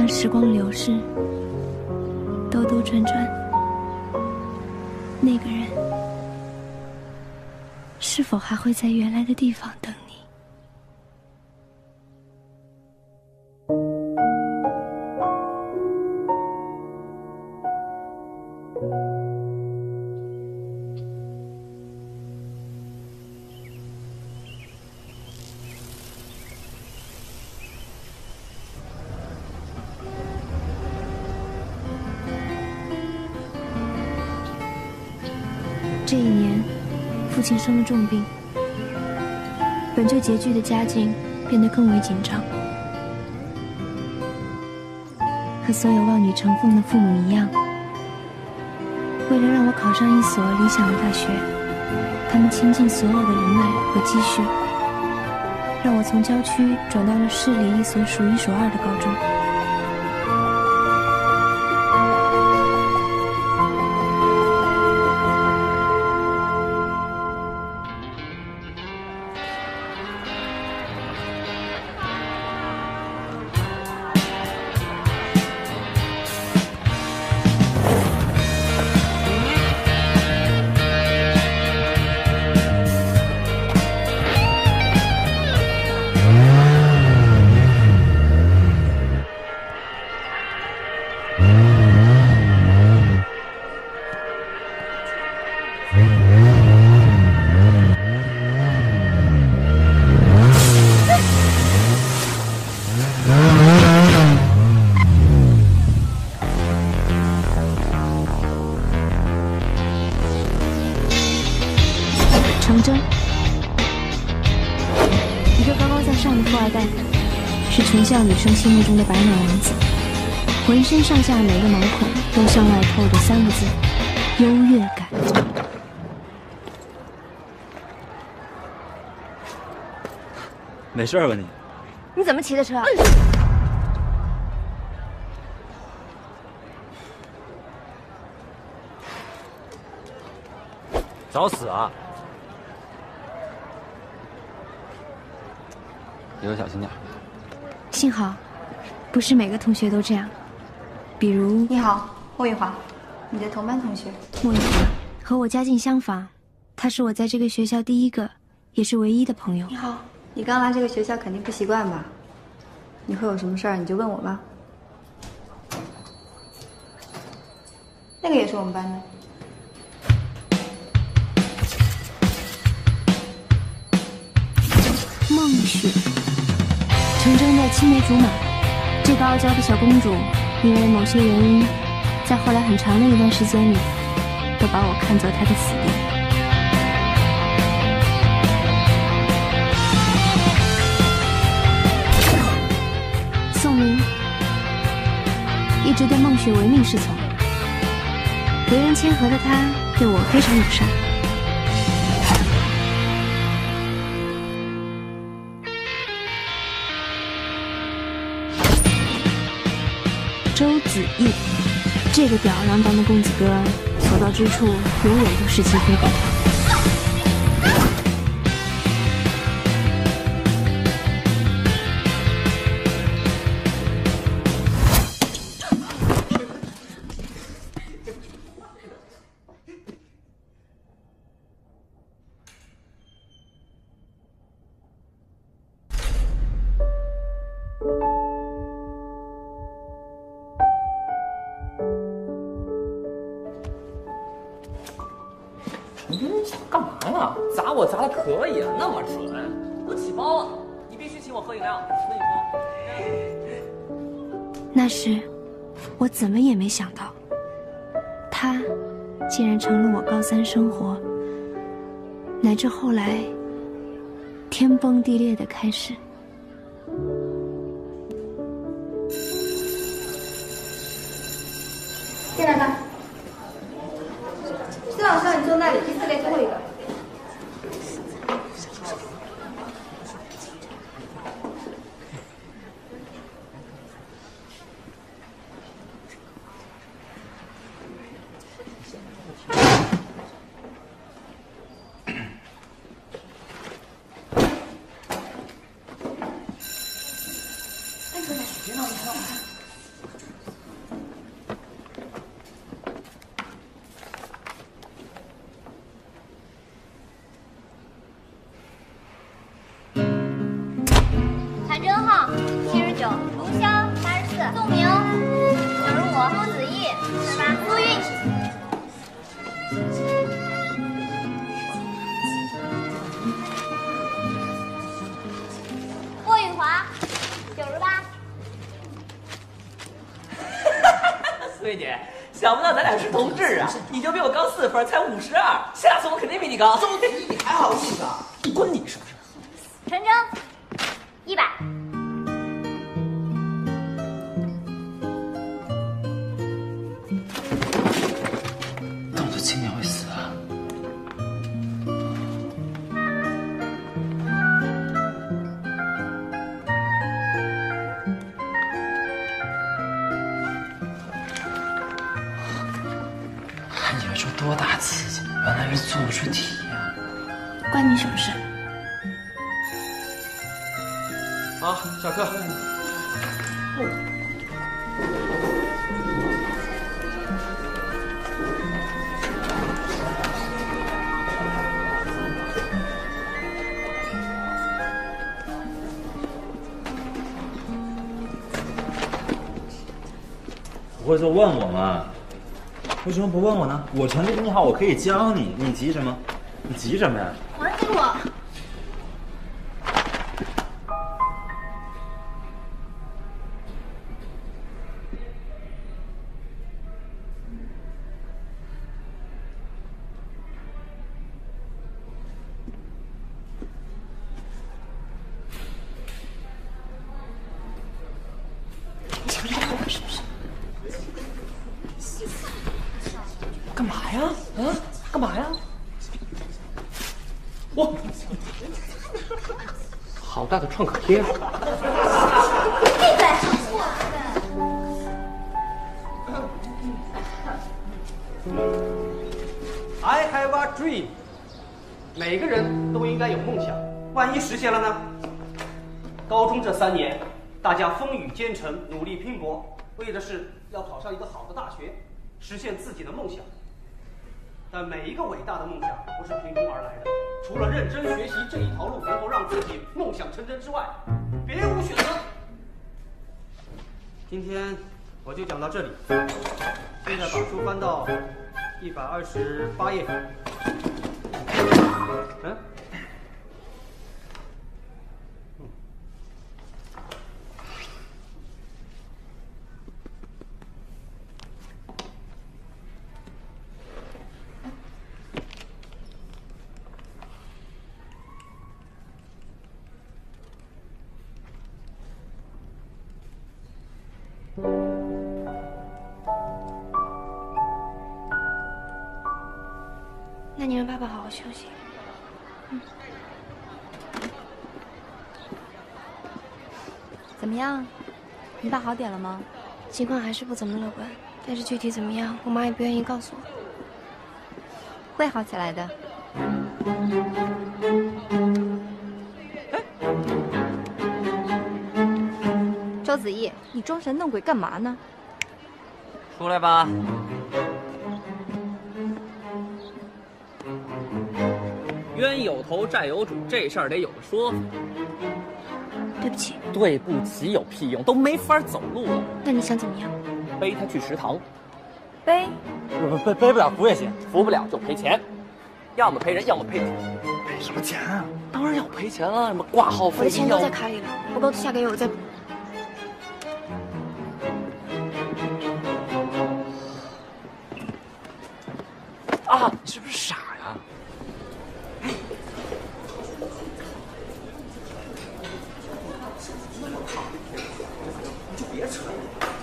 当时光流逝，兜兜转转，那个人是否还会在原来的地方等你？这一年，父亲生了重病，本就拮据的家境变得更为紧张。和所有望女成凤的父母一样，为了让我考上一所理想的大学，他们倾尽所有的人脉和积蓄，让我从郊区转到了市里一所数一数二的高中。程铮，一个高高在上的富二代，是全校女生心目中的白马王子，浑身上下每个毛孔都向外透着3个字：优越感。 没事吧你？ 你怎么骑的车？ 找死啊！以后小心点。 幸好，不是每个同学都这样。比如， 你好，莫玉华，你的同班同学。 莫玉华和我家境相仿，他是我在这个学校第一个，也是唯一的朋友。 你好，你刚来这个学校肯定不习惯吧？你会有什么事儿你就问我吧。那个也是我们班的。 孟雪，程铮的青梅竹马，这个傲娇的小公主，因为某些原因，在后来很长的一段时间里，都把我看作她的死敌。宋明一直对孟雪唯命是从，为人谦和的她对我非常友善。周子毅，这个吊儿郎当的公子哥，所到之处永远都是鸡飞狗跳。 干嘛呀？砸我砸的可以啊，那么准，我起包了，你必须请我喝饮料，那你喝。 那时，我怎么也没想到，他竟然成了我高3生活，乃至后来天崩地裂的开始。 电脑上，新老师，你坐那里，第4列最后一个。 周子毅，对吧？陆运。霍允华，98。 苏月姐，想不到咱俩是同志啊！你就比我高4分，才52，下次我肯定比你高。 周子毅，你还好意思啊？ 关你什么事？ 陈征，100。 动作轻点会死啊！还以为这多大刺激，原来是做不出题呀！ 关你什么事？ 好，下课。 不会就问我嘛？为什么不问我呢？我成绩比你好，我可以教你，你急什么？你急什么呀？ 还给我！你要我是不是？ 干嘛呀？啊？干嘛呀？哇，好大的创可贴啊！ 闭嘴！ I have a dream。每个人都应该有梦想，万一实现了呢？高中这3年，大家风雨兼程，努力拼搏，为的是要考上一个好的大学，实现自己的梦想。但每一个伟大的梦想不是凭空而来的，除了认真学习这一条路能够让自己梦想成真之外，别无选择。今天我就讲到这里，现在把书翻到128页。嗯。 那你让爸爸好好休息。 怎么样？你爸好点了吗？ 情况还是不怎么乐观，但是具体怎么样，我妈也不愿意告诉我。 会好起来的。周子毅，你装神弄鬼干嘛呢？ 出来吧。冤有头债有主，这事儿得有个说法。 对不起。 对不起有屁用，都没法走路了。 那你想怎么样？ 背他去食堂。 背？ 背不了扶也行， 扶不了就赔钱，要么赔人，要么赔钱。 赔什么钱啊？ 当然要赔钱了，什么挂号费？ 我的钱都在卡里了，不够下个月我再补。 啊，你是不是傻呀？ 你就别扯了。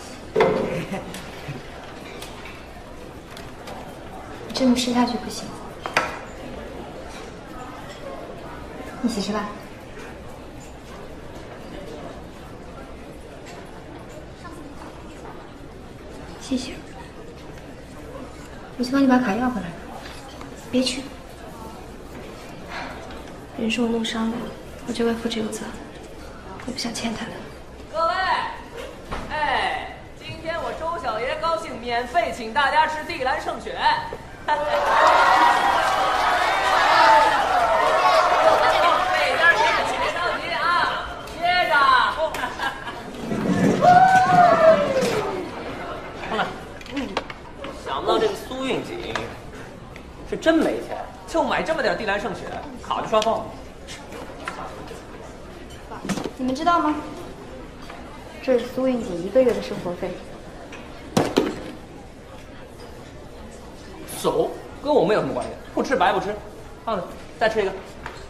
你这么吃下去不行。一起吃吧。 谢谢。 我去帮你把卡要回来。 别去。人是我弄伤了，我就该负这个责。我不想欠他的。 各位，哎，今天我周小爷高兴免费请大家吃地兰圣雪。这家别着急啊，接着。好了。 是真没钱，就买这么点地兰圣雪，卡就刷爆。 你们知道吗？这是苏韵姐1个月的生活费。 走，跟我们有什么关系？不吃白不吃，放着，再吃一个。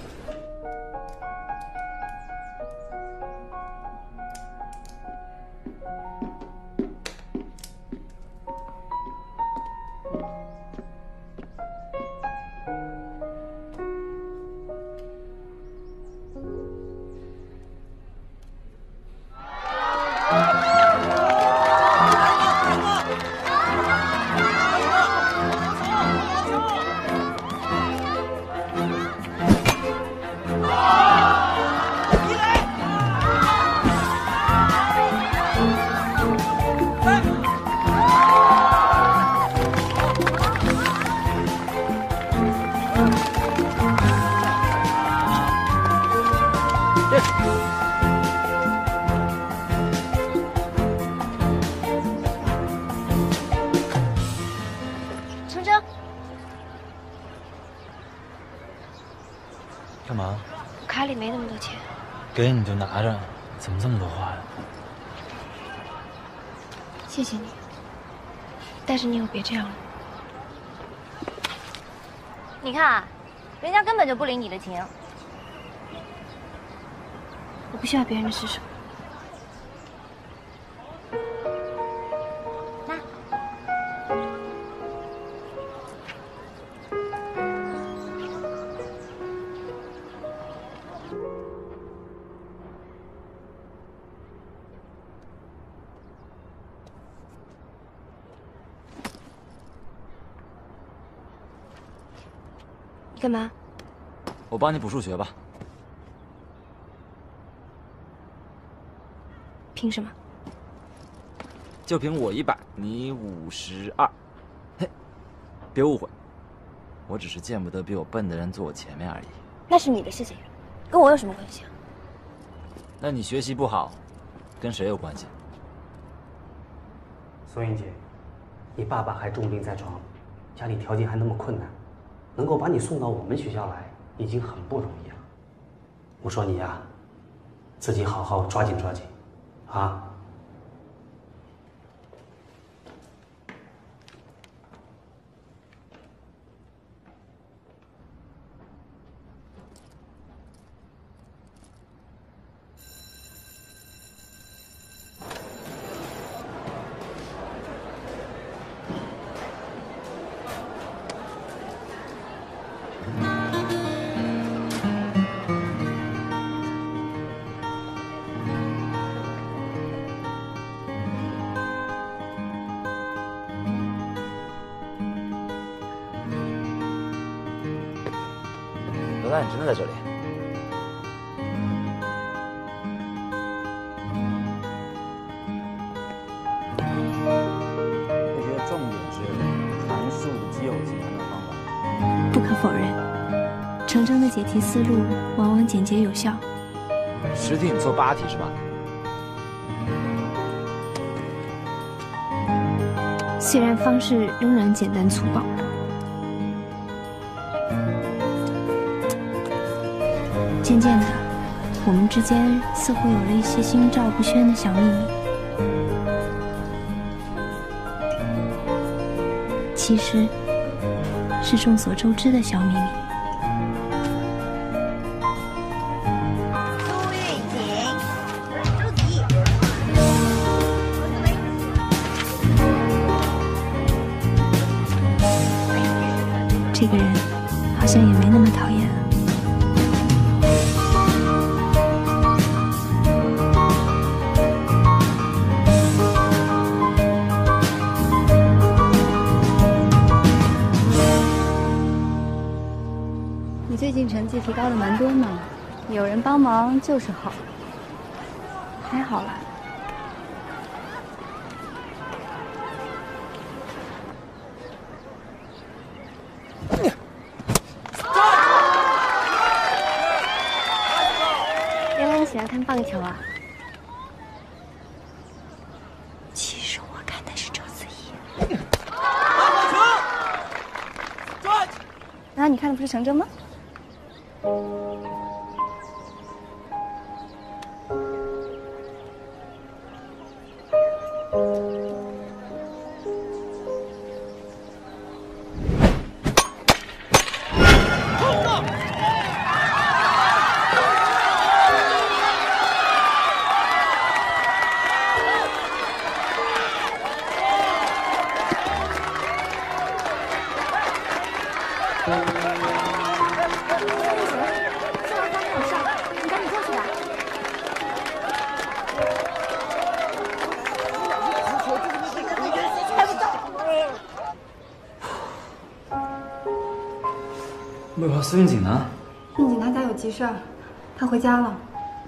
程程， 干嘛？ 我卡里没那么多钱。 给你就拿着，怎么这么多话呀？ 谢谢你，但是你以后别这样了。 你看啊，人家根本就不领你的情。 我不需要别人的施舍。 那， 你干嘛？ 我帮你补数学吧。 凭什么？ 就凭我100，你52。嘿，别误会，我只是见不得比我笨的人坐我前面而已。 那是你的事情，跟我有什么关系啊？ 那你学习不好，跟谁有关系？ 苏韵姐，你爸爸还重病在床，家里条件还那么困难，能够把你送到我们学校来，已经很不容易了。我说你呀，自己好好抓紧抓紧，啊！ 罗大，你真的在这里？这些重点是函数的奇偶型判断方法。 不可否认，程程的解题思路往往简洁有效。 10题你做8题是吧？ 虽然方式仍然简单粗暴。渐渐的，我们之间似乎有了一些心照不宣的小秘密。其实，是众所周知的小秘密。 苏韵锦，周子怡， 这个人好像也没那么讨厌了。 你最近成绩提高的蛮多嘛，有人帮忙就是好。还好啦。 原来你喜欢看棒球啊？其实我看的是周子怡。 啊，你看的不是程真吗？ 魏华，苏运锦呢？ 运锦他家有急事儿，他回家了。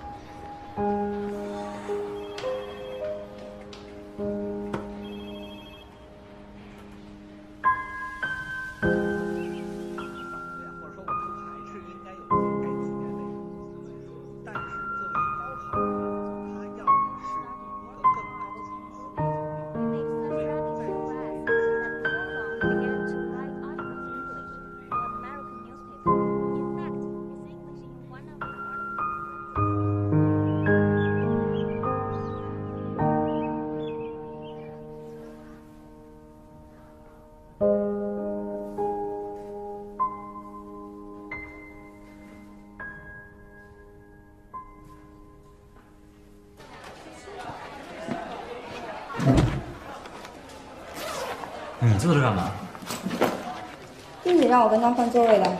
你坐这干嘛？ 运锦让我跟他换座位的。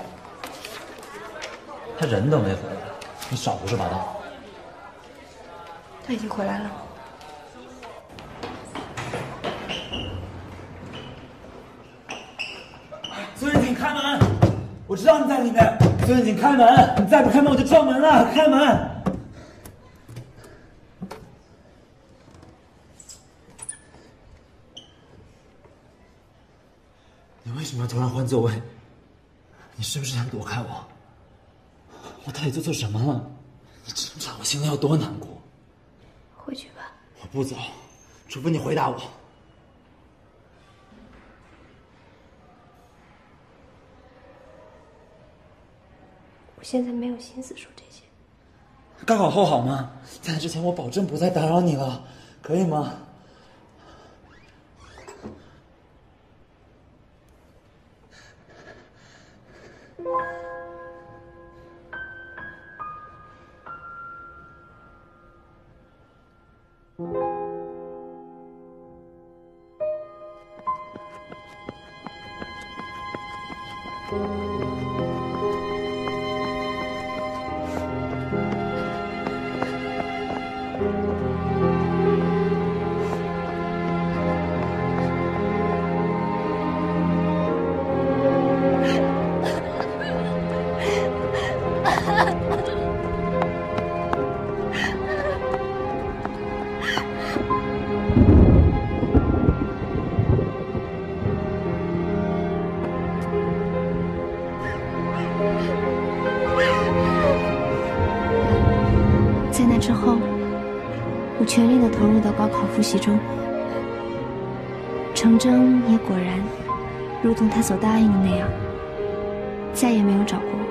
他人都没回来，你少胡说八道。 他已经回来了。 苏运锦，开门！我知道你在里面。苏运锦，开门！你再不开门，我就撞门了！开门！你为什么要突然换座位？你是不是想躲开我？我到底做错什么了？你知不知道我现在有多难过？ 回去吧。 我不走，除非你回答我。 我现在没有心思说这些。 高考后好吗？在那之前，我保证不再打扰你了，可以吗？ 在那之后，我全力地投入到高考复习中。程铮也果然如同他所答应的那样，再也没有找过我。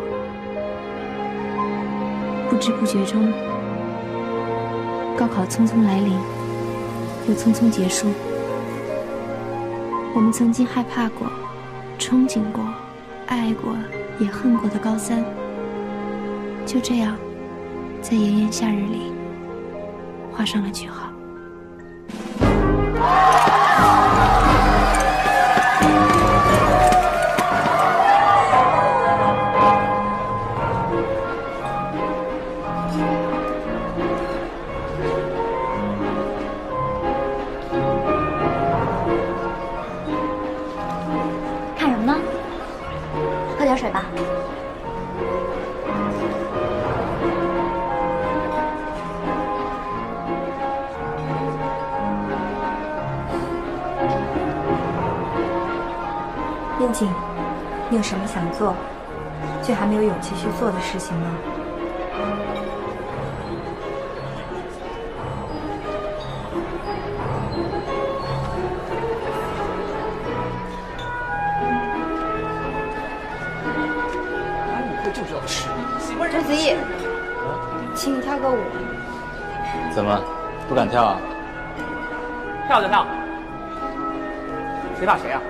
不知不觉中，高考匆匆来临，又匆匆结束。我们曾经害怕过、憧憬过、爱过也恨过的高三，就这样在炎炎夏日里画上了句号。 看什么呢？喝点水吧。 运锦，你有什么想做却还没有勇气去做的事情吗？ 吃，喜欢人。 周子毅，请你跳个舞。 怎么，不敢跳啊？ 跳就跳，谁怕谁啊？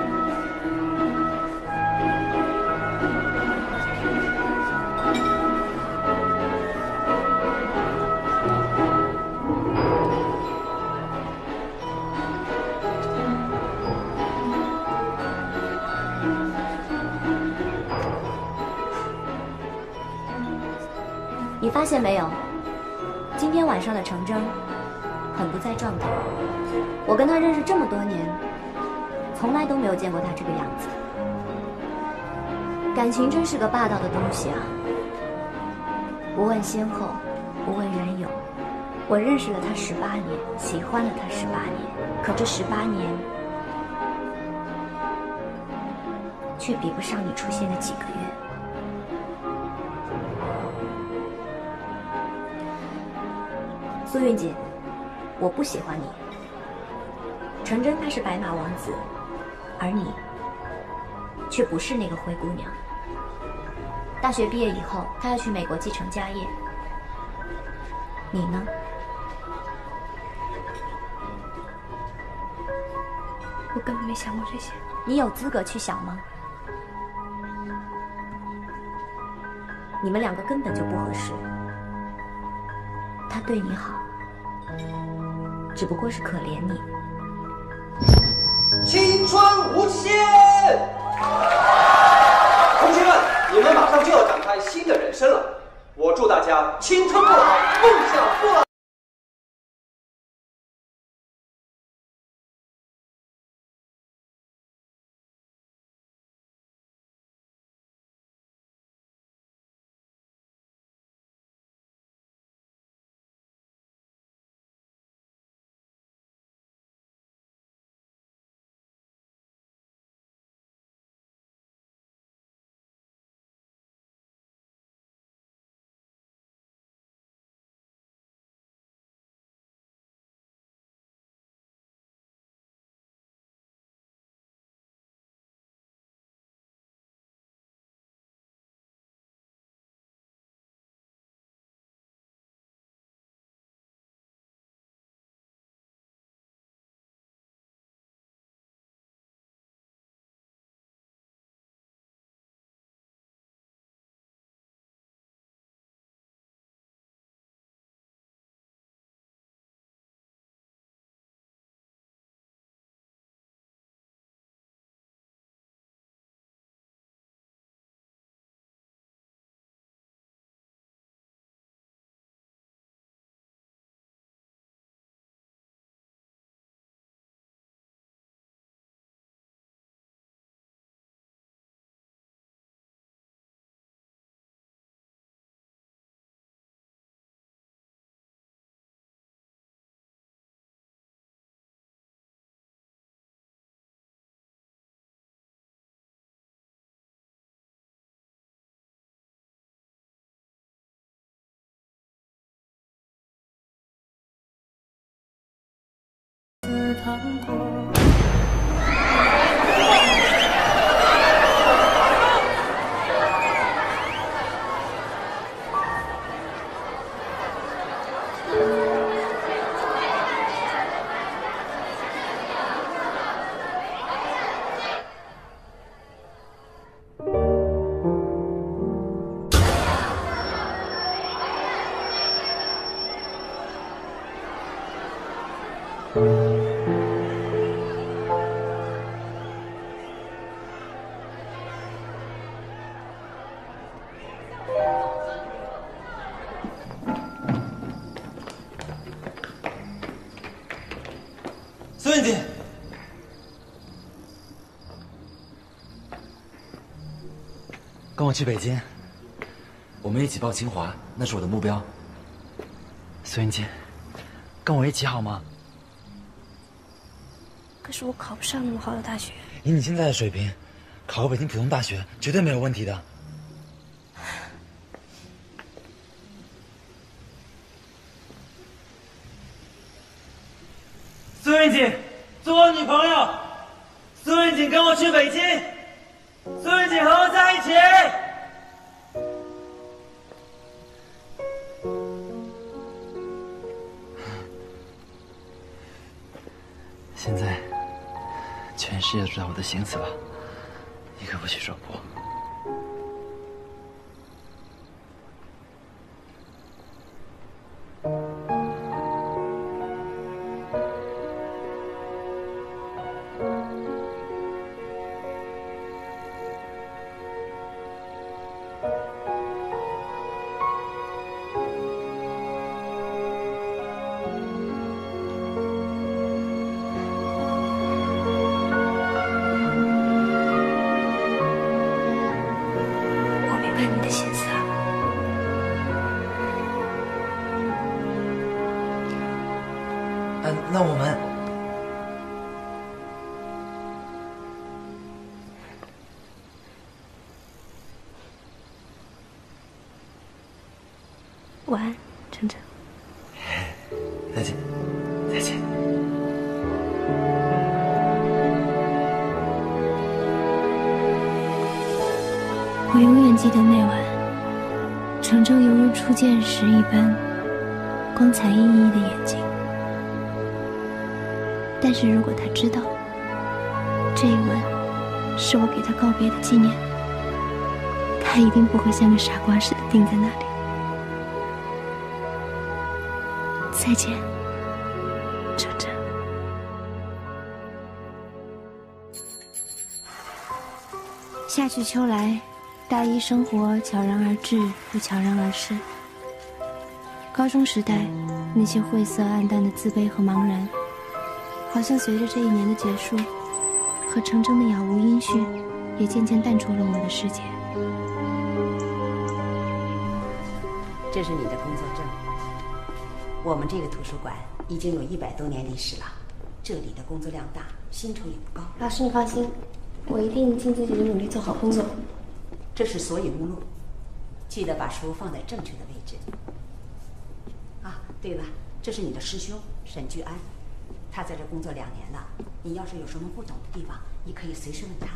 你发现没有，今天晚上的程铮很不在状态。我跟他认识这么多年，从来都没有见过他这个样子。感情真是个霸道的东西啊！不问先后，不问缘由。我认识了他18年，喜欢了他18年，可这18年却比不上你出现的几个月。苏韵姐，我不喜欢你。程铮他是白马王子，而你却不是那个灰姑娘。大学毕业以后，他要去美国继承家业。你呢？ 我根本没想过这些。 你有资格去想吗？你们两个根本就不合适。他对你好，只不过是可怜你。 青春无限！同学们，你们马上就要展开新的人生了。我祝大家青春不老，梦想不老。 糖果。 苏云锦，跟我去北京， 我们一起报清华，那是我的目标。 苏云锦，跟我一起好吗？ 可是我考不上那么好的大学。 以你现在的水平，考个北京普通大学绝对没有问题的。苏云锦，做我女朋友。苏云锦，跟我去北京。苏云锦，和我在一起。 现在，全世界都知道我的心思了，你可不许说不。 那我们晚安，程程。 再见，再见。 我永远记得那晚，程程犹如初见时一般，光彩熠熠的眼睛。但是如果他知道这一吻是我给他告别的纪念，他一定不会像个傻瓜似的定在那里。再见，程程。夏去秋来，大一生活悄然而至，又悄然而逝。高中时代，那些晦涩暗淡的自卑和茫然，好像随着这一年的结束，和程程的杳无音讯，也渐渐淡出了我的世界。 这是你的工作证。我们这个图书馆已经有100多年历史了，这里的工作量大，薪酬也不高。 老师，你放心，我一定尽自己的努力做好工作。 这是索引目录，记得把书放在正确的位置。啊，对了，这是你的师兄沈居安。他在这工作2年了，你要是有什么不懂的地方，你可以随时问他。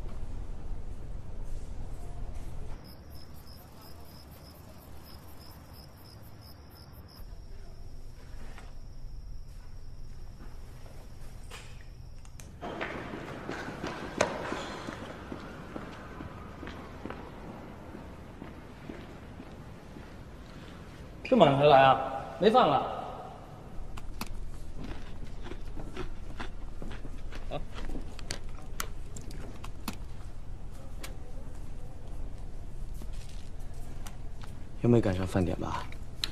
这么晚才来啊？没饭了？ 又没赶上饭点吧？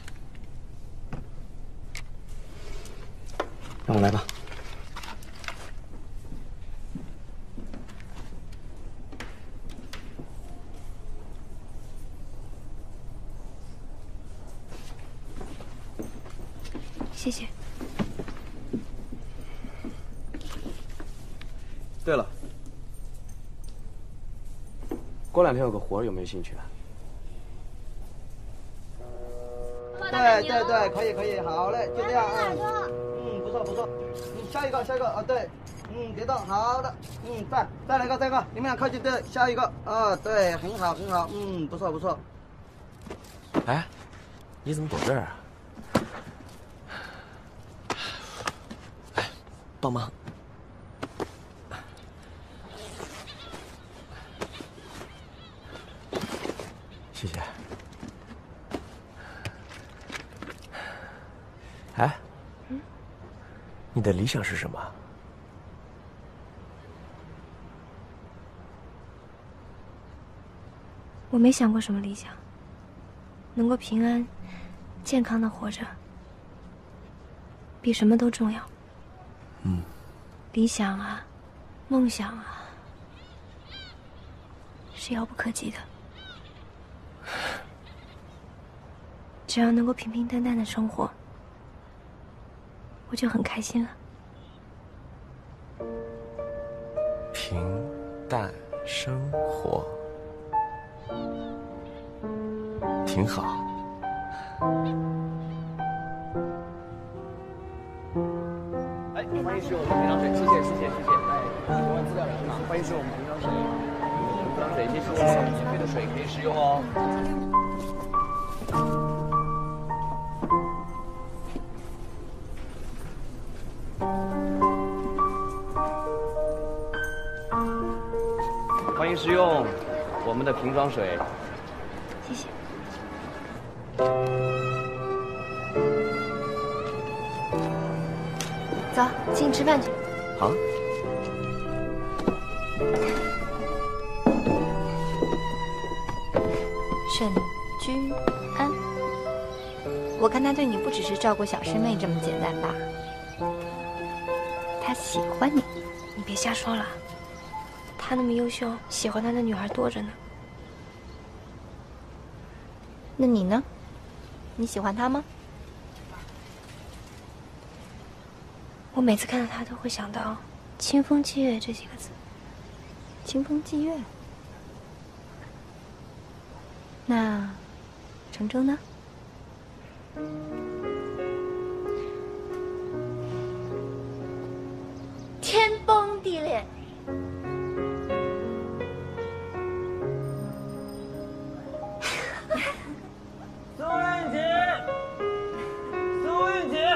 让我来吧。 谢谢。 对了，过2天有个活儿，有没有兴趣啊？ 对，可以，好嘞，就这样啊。不错。下一个啊，对，别动，好的，再来一个，你们俩靠近，对，下一个啊，对，很好，不错。 哎，你怎么躲这儿啊？哎，帮忙。谢谢。哎，你的理想是什么？ 我没想过什么理想，能够平安、健康的活着，比什么都重要。理想啊，梦想啊，是遥不可及的。只要能够平平淡淡的生活，我就很开心了。 平淡生活，挺好。 哎，欢迎使用我们的瓶装水，谢谢。哎，喜欢资料人嘛，欢迎使用我们瓶装水。瓶装水，谢谢，免费的水可以使用哦。 欢迎使用我们的瓶装水。 谢谢。走，请你吃饭去。 好。 沈居安，我看他对你不只是照顾小师妹这么简单吧？他喜欢你，你别瞎说了。他那么优秀，喜欢他的女孩多着呢。那你呢？你喜欢他吗？我每次看到他都会想到“清风霁月”这几个字。清风霁月。那程铮呢？天崩地裂。 苏运姐，苏运姐。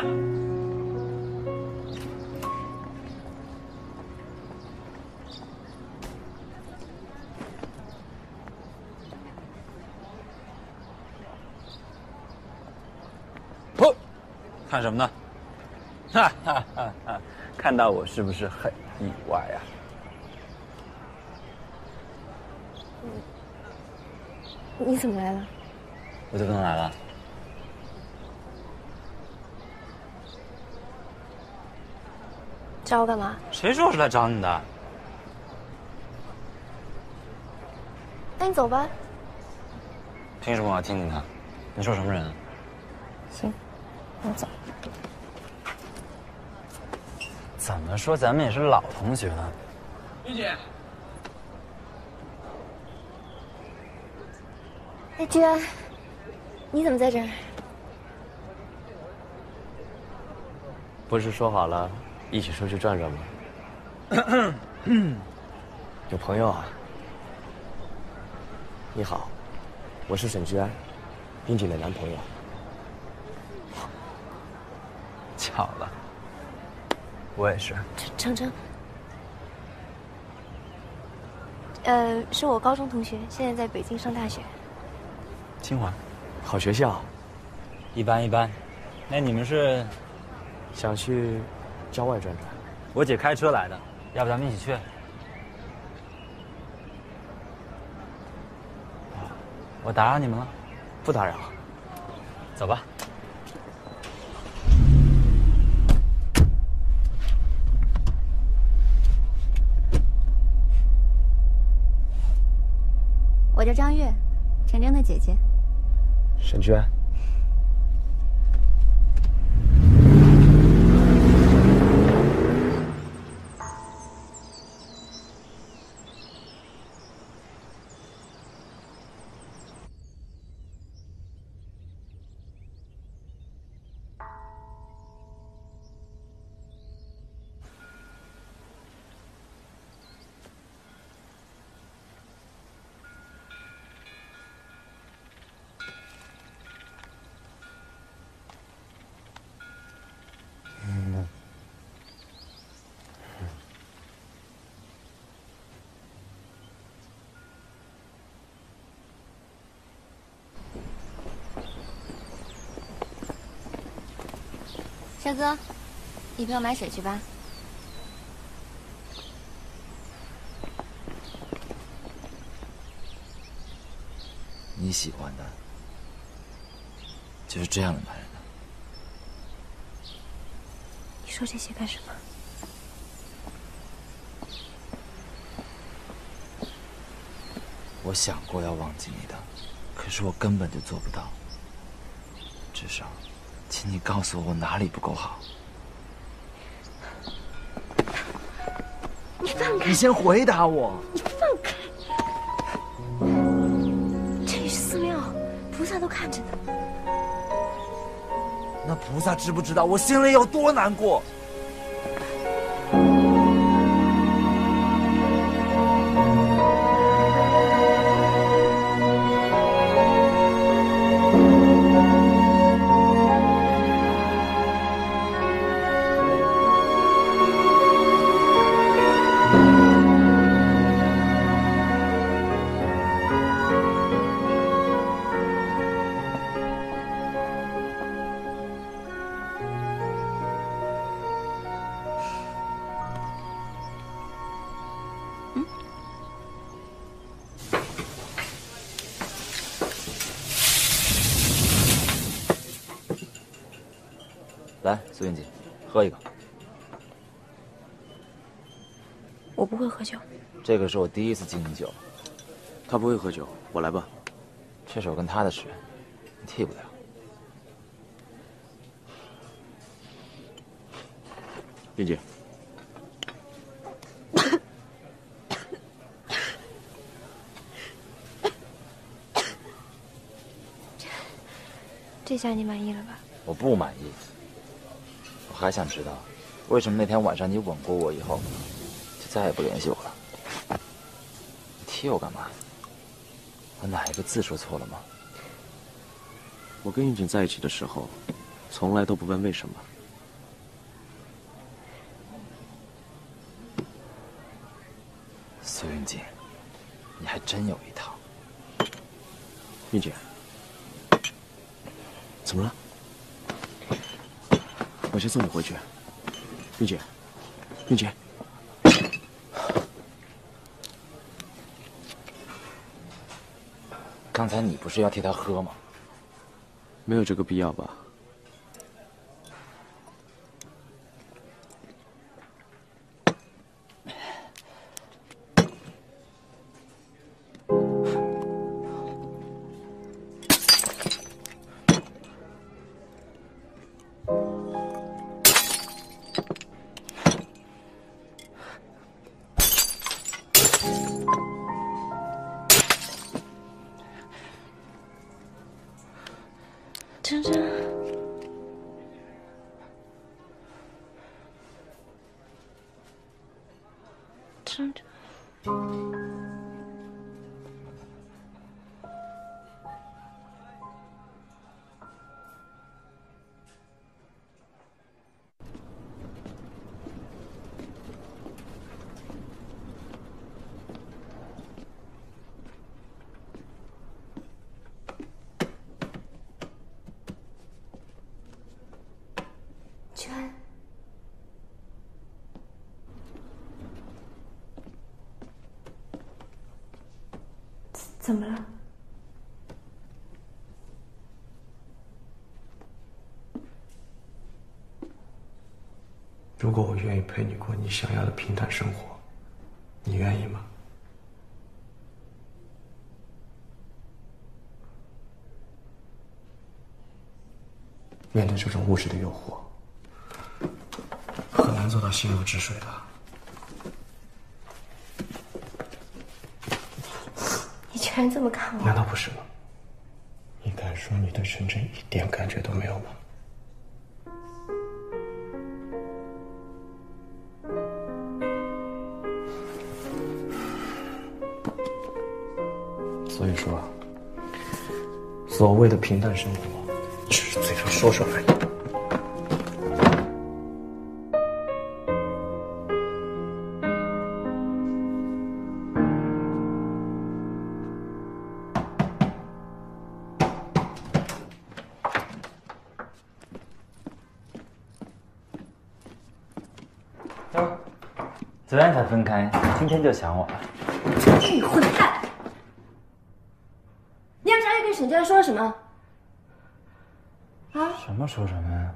哦，看什么呢？哈哈哈哈！看到我是不是很意外啊？ 你怎么来了？ 我就不能来了。 找我干嘛？ 谁说我是来找你的？ 那你走吧。 凭什么我要听你的？你说什么人啊？ 行，我走。 怎么说咱们也是老同学了。 玉姐。 哎，居安，你怎么在这儿？ 不是说好了一起出去转转吗？有朋友啊。你好，我是沈居安，冰姐的男朋友。 巧了，我也是。 程铮，是我高中同学，现在在北京上大学。 清华， 好学校。 一般一般。那你们是？ 想去郊外转转。 我姐开车来的，要不咱们一起去？我打扰你们了？ 不打扰。 走吧。 我叫张月，程铮的姐姐。 沈居安。 帅哥，你陪我买水去吧。 你喜欢的就是这样的男人呢？ 你说这些干什么？ 我想过要忘记你的，可是我根本就做不到。至少，请你告诉我我哪里不够好。 你放开！ 你先回答我。 你放开！这里是寺庙，菩萨都看着呢。 那菩萨知不知道我心里有多难过？ 来，苏云锦，喝一个。 我不会喝酒。 这个是我第一次敬你酒。 他不会喝酒，我来吧。 这手跟他的事，你替不了。 云姐， 这下你满意了吧？ 我不满意。我还想知道，为什么那天晚上你吻过我以后，就再也不联系我了？你踢我干嘛？我哪一个字说错了吗？ 我跟云锦在一起的时候，从来都不问为什么。 苏云锦，你还真有一套。 云姐，怎么了？我先送你回去。云姐，云姐， 刚才你不是要替他喝吗？ 没有这个必要吧？ 晨晨，晨晨，娟，怎么了？ 如果我愿意陪你过你想要的平淡生活，你愿意吗？面对这种物质的诱惑，很难做到心如止水的。 你居然这么看我？ 难道不是吗？你敢说你对晨晨一点感觉都没有吗？所以说，所谓的平淡生活，只是嘴上说说而已。 昨天才分开，今天就想我了。 你混蛋！你让佳玉跟沈娟说什么？啊？ 什么说什么呀？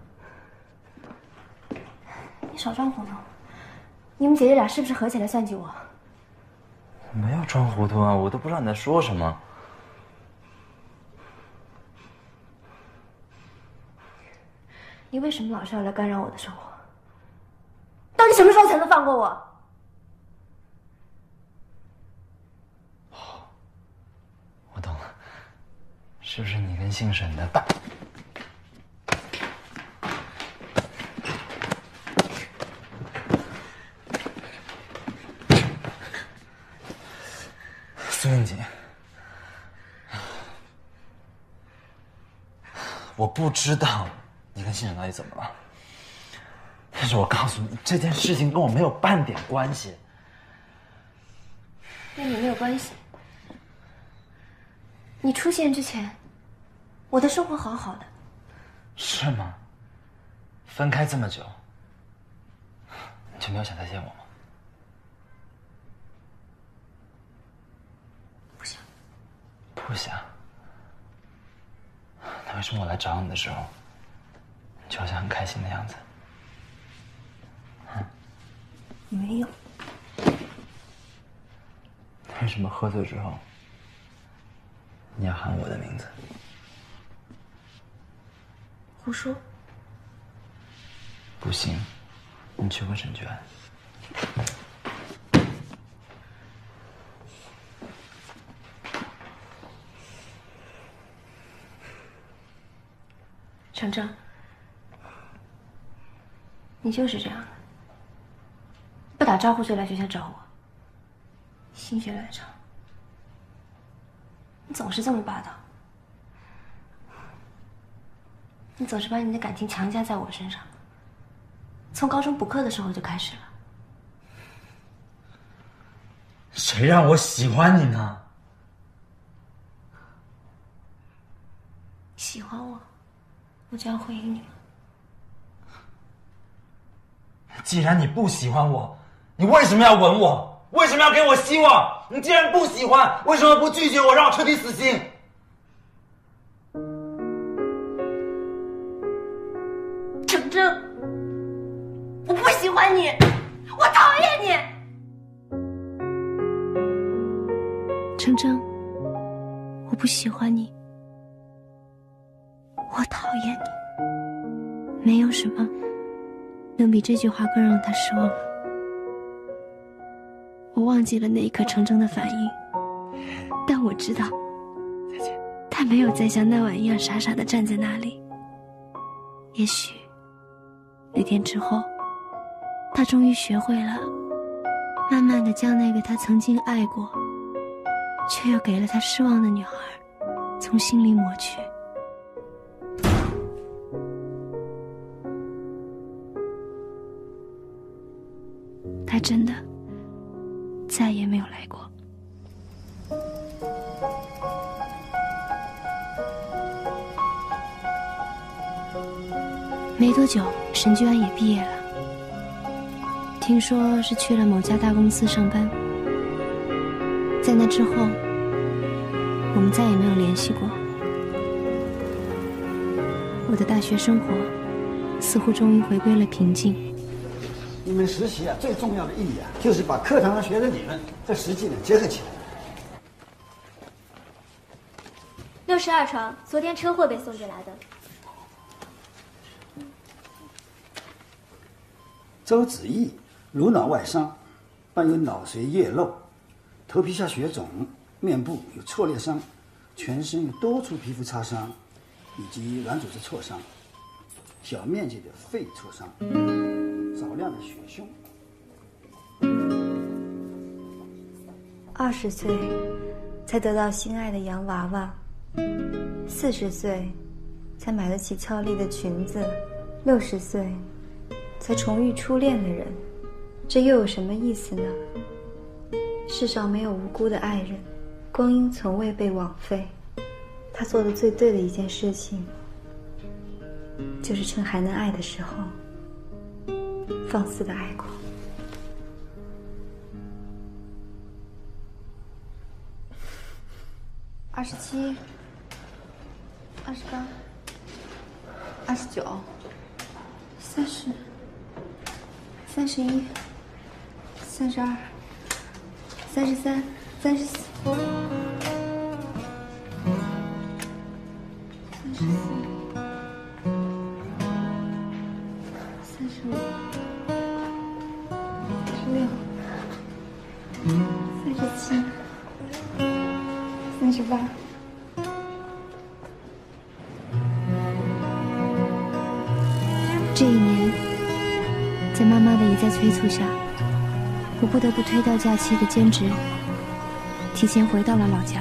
你少装糊涂！你们姐姐俩是不是合起来算计我？ 没有装糊涂啊，我都不知道你在说什么。 你为什么老是要来干扰我的生活？到底什么时候才能放过我？ 我懂了，是不是你跟姓沈的苏云锦，我不知道你跟姓沈到底怎么了，但是我告诉你，这件事情跟我没有半点关系。 跟你没有关系。你出现之前，我的生活好好的。 是吗？分开这么久，你就没有想再见我吗？ 不想。那为什么我来找你的时候，你就好像很开心的样子？ 没有。 为什么喝醉之后，你要喊我的名字？ 胡说。 不行，你去问沈居安。 程程，你就是这样的，不打招呼就来学校找我，心血来潮。你总是这么霸道，你总是把你的感情强加在我身上，从高中补课的时候就开始了。 谁让我喜欢你呢？ 喜欢我，我就要回应你了。 既然你不喜欢我，你为什么要吻我？为什么要给我希望？你既然不喜欢，为什么不拒绝我，让我彻底死心？ 程程，我不喜欢你，我讨厌你。程程，我不喜欢你，我讨厌你。没有什么能比这句话更让他失望了。我忘记了那一刻程程的反应，但我知道他没有再像那晚一样傻傻地站在那里。也许那天之后，他终于学会了慢慢地将那个他曾经爱过却又给了他失望的女孩从心里抹去。他真的再也没有来过。没多久，沈居安也毕业了，听说是去了某家大公司上班。在那之后，我们再也没有联系过。我的大学生活似乎终于回归了平静。 你们实习最重要的意义就是把课堂上学的理论和实际结合起来。62床，昨天车祸被送进来的。 周子毅，颅脑外伤，伴有脑髓液漏，头皮下血肿，面部有挫裂伤，全身有多处皮肤擦伤，以及软组织挫伤，小面积的肺挫伤，少量的血胸。 20岁才得到心爱的洋娃娃，40岁才买得起俏丽的裙子，60岁才重遇初恋的人，这又有什么意思呢？世上没有无辜的爱人，光阴从未被枉费。他做的最对的一件事情，就是趁还能爱的时候，放肆的爱过。27、28、29、30、31、32、33、34、38。 这一年，在妈妈的一再催促下，我不得不推掉假期的兼职，提前回到了老家。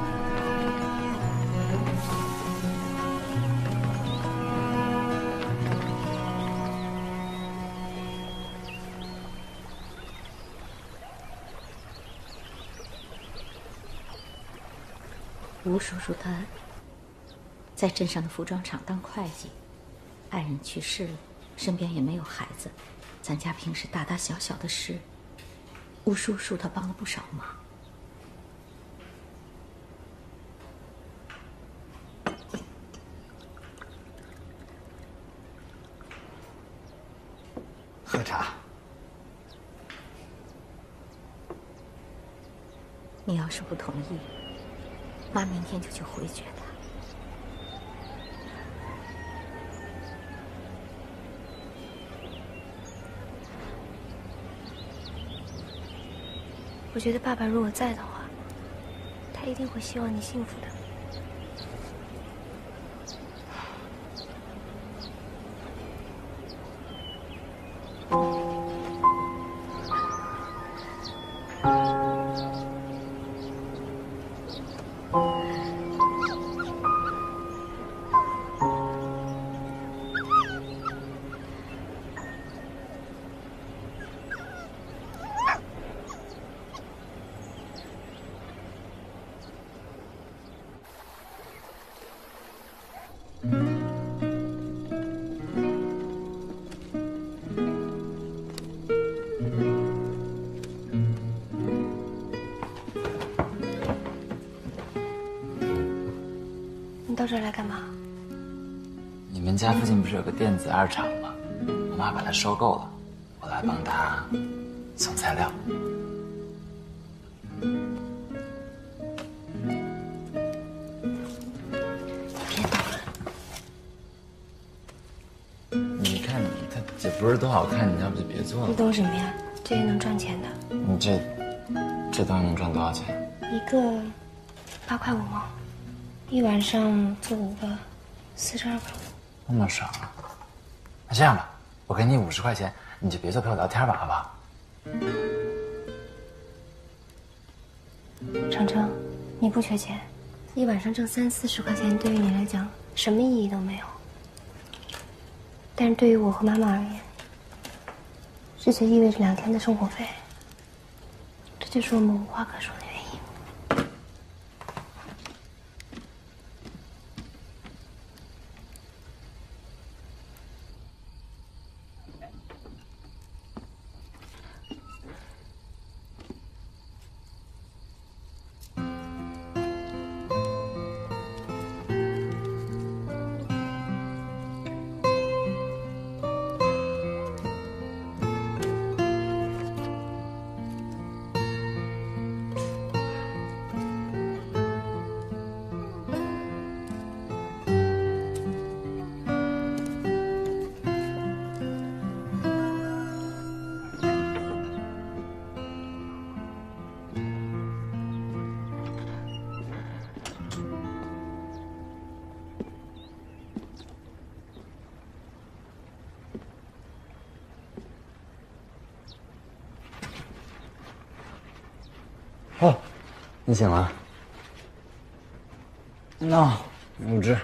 吴叔叔他在镇上的服装厂当会计，爱人去世了，身边也没有孩子，咱家平时大大小小的事，吴叔叔他帮了不少忙。 你要是不同意，妈明天就去回绝他。 我觉得爸爸如果在的话，他一定会希望你幸福的。你到这儿来干嘛？ 你们家附近不是有个电子二厂吗？我妈把它收购了，我来帮她送材料。 别动了。 你看你，它也不是多好看，你要不就别做了。 你懂什么呀？这也能赚钱的。 你这东西能赚多少钱？ 一个8块5毛，一晚上做5个，42块5。 那么少啊？那这样吧，我给你50块钱，你就别做，陪我聊天吧，好不好？ 程程，你不缺钱，一晚上挣30、40块钱对于你来讲什么意义都没有，但是对于我和妈妈而言，这却意味着2天的生活费。这就是我们无话可说的原因。 哦，你醒了。那五只。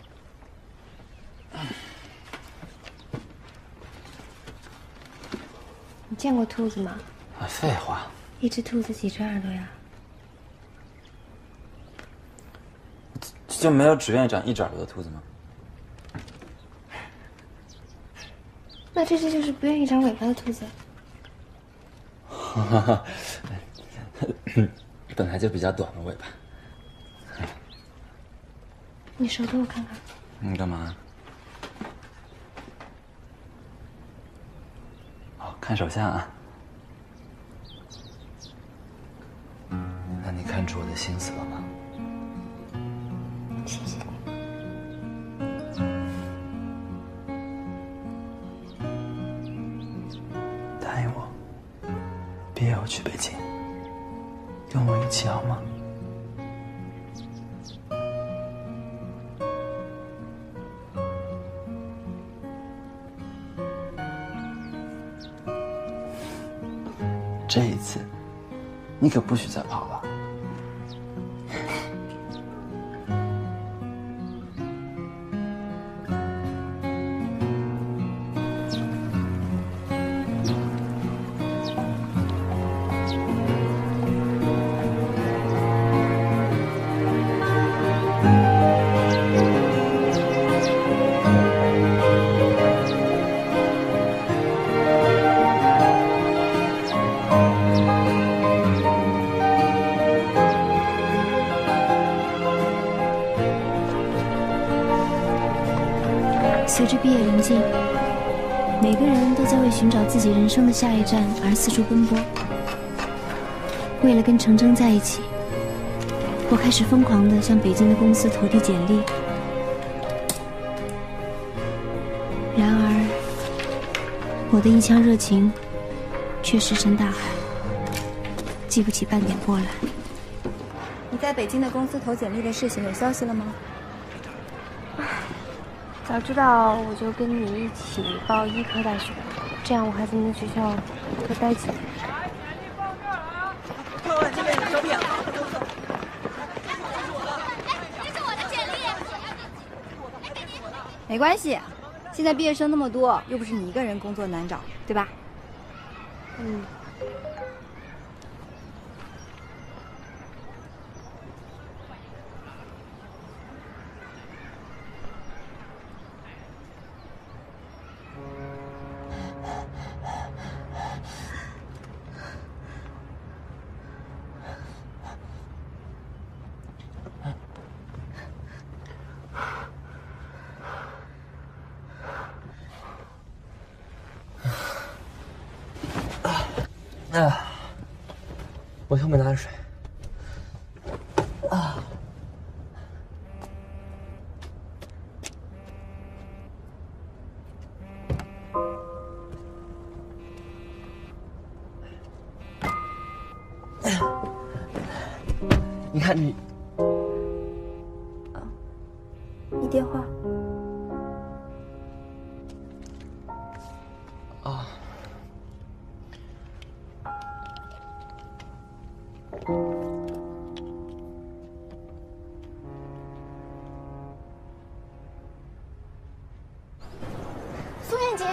你见过兔子吗？ 啊，废话。 一只兔子几只耳朵呀？ 就没有只愿意长一只耳朵的兔子吗？ 那这只就是不愿意长尾巴的兔子。 哈哈，本来就比较短的尾巴。 你手给我看看。 你干嘛？哦，看手相啊。那你看出我的心思了吗？ 谢谢你。 答应我，毕业后去北京，跟我一起好吗？这一次，你可不许再跑了。 随着毕业临近，每个人都在为寻找自己人生的下一站而四处奔波。为了跟程铮在一起， 我开始疯狂地向北京的公司投递简历，然而我的一腔热情却石沉大海，记不起半点波来。 你在北京的公司投简历的事情有消息了吗？ 早知道我就跟你一起报医科大学，这样我还在那学校多待几年。 各位，这边有招聘。 没关系，现在毕业生那么多，又不是你一个人工作难找，对吧？ 嗯。 我后面拿着水。啊。你看你。 你电话。 啊。 苏燕姐，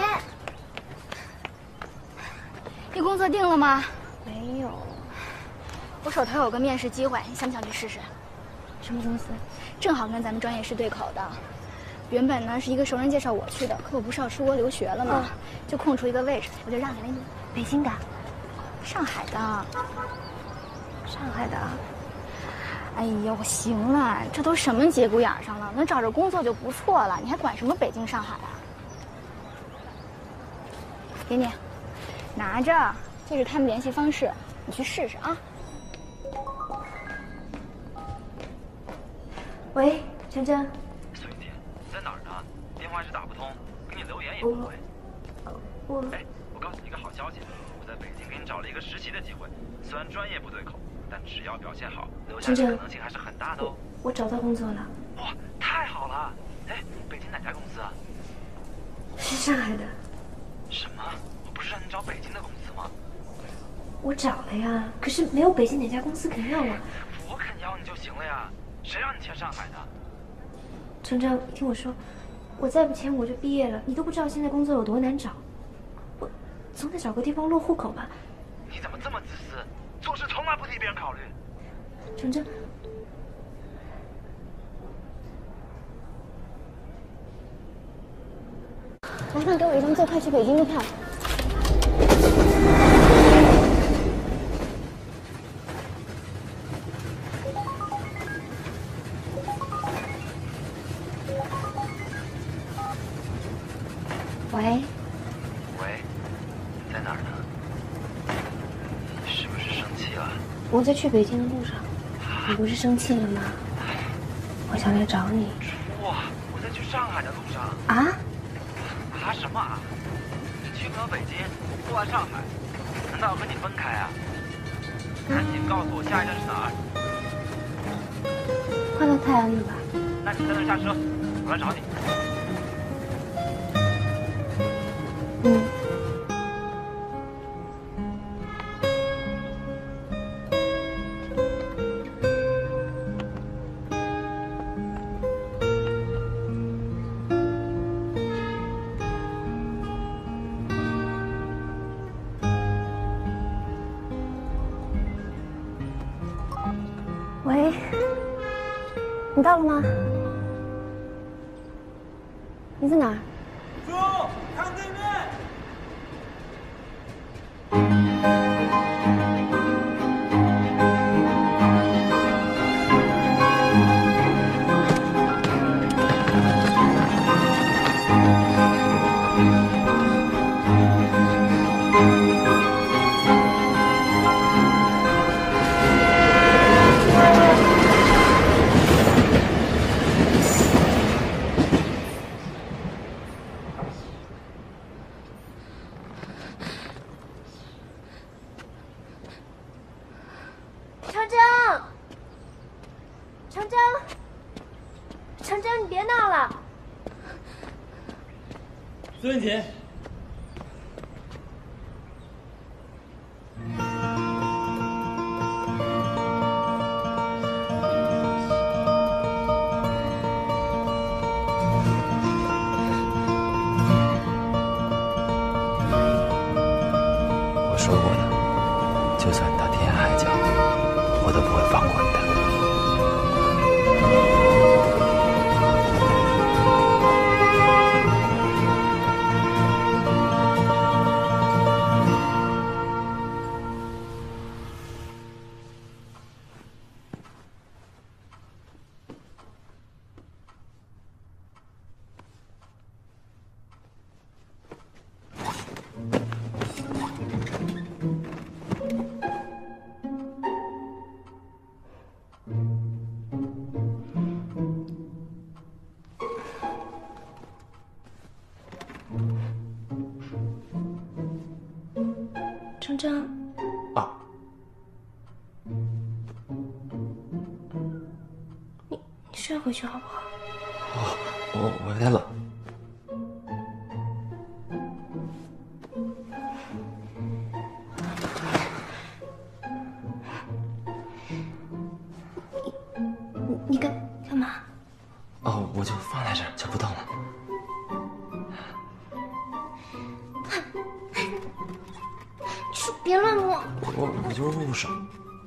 你工作定了吗？ 没有。 我手头有个面试机会，你想不想去试试？ 什么公司？ 正好跟咱们专业是对口的。原本呢是一个熟人介绍我去的，可我不是要出国留学了吗？就空出一个位置，我就让给了你。 北京的？ 上海的。 上海的。 哎呦，行了，这都什么节骨眼上了？能找着工作就不错了，你还管什么北京、上海啊？给你，拿着，这是他们联系方式，你去试试啊。 喂，陈真。 苏云姐，你在哪儿呢？电话是打不通，给你留言也不回。哎，我告诉你一个好消息，我在北京给你找了一个实习的机会，虽然专业不对口，但只要表现好，留下来的可能性还是很大的哦。 我找到工作了。 哇，太好了！哎，北京哪家公司啊？ 是上海的。 什么？我不是让你找北京的公司吗？ 我找了呀，可是没有北京哪家公司肯要我。 我肯要你就行了呀，谁让你签上海的？ 程程，听我说，我再不签我就毕业了，你都不知道现在工作有多难找。我总得找个地方落户口吧。 你怎么这么自私？做事从来不替别人考虑。 程程， 麻烦给我一张最快去北京的票。 喂。 喂，你在哪儿呢？你是不是生气了？ 我在去北京的路上。你不是生气了吗？我想来找你。 哇，我在去上海的路上。 啊？ 啊什么啊？你去不了北京，不来上海，难道要和你分开啊？赶紧告诉我下一站是哪儿？ 快到泰安了吧？ 那你在那儿下车，我来找你。 嗯。喂，你到了吗？你在哪儿？ 叔，看对面。 苏云锦。 说过的，就算到天涯海角，我都不会放过你的。 程程。 啊。 你睡回去好不好？ 我有点冷。 你干嘛？ 哦，我就放在这儿，就不动了。 别乱摸！ 我就是握手。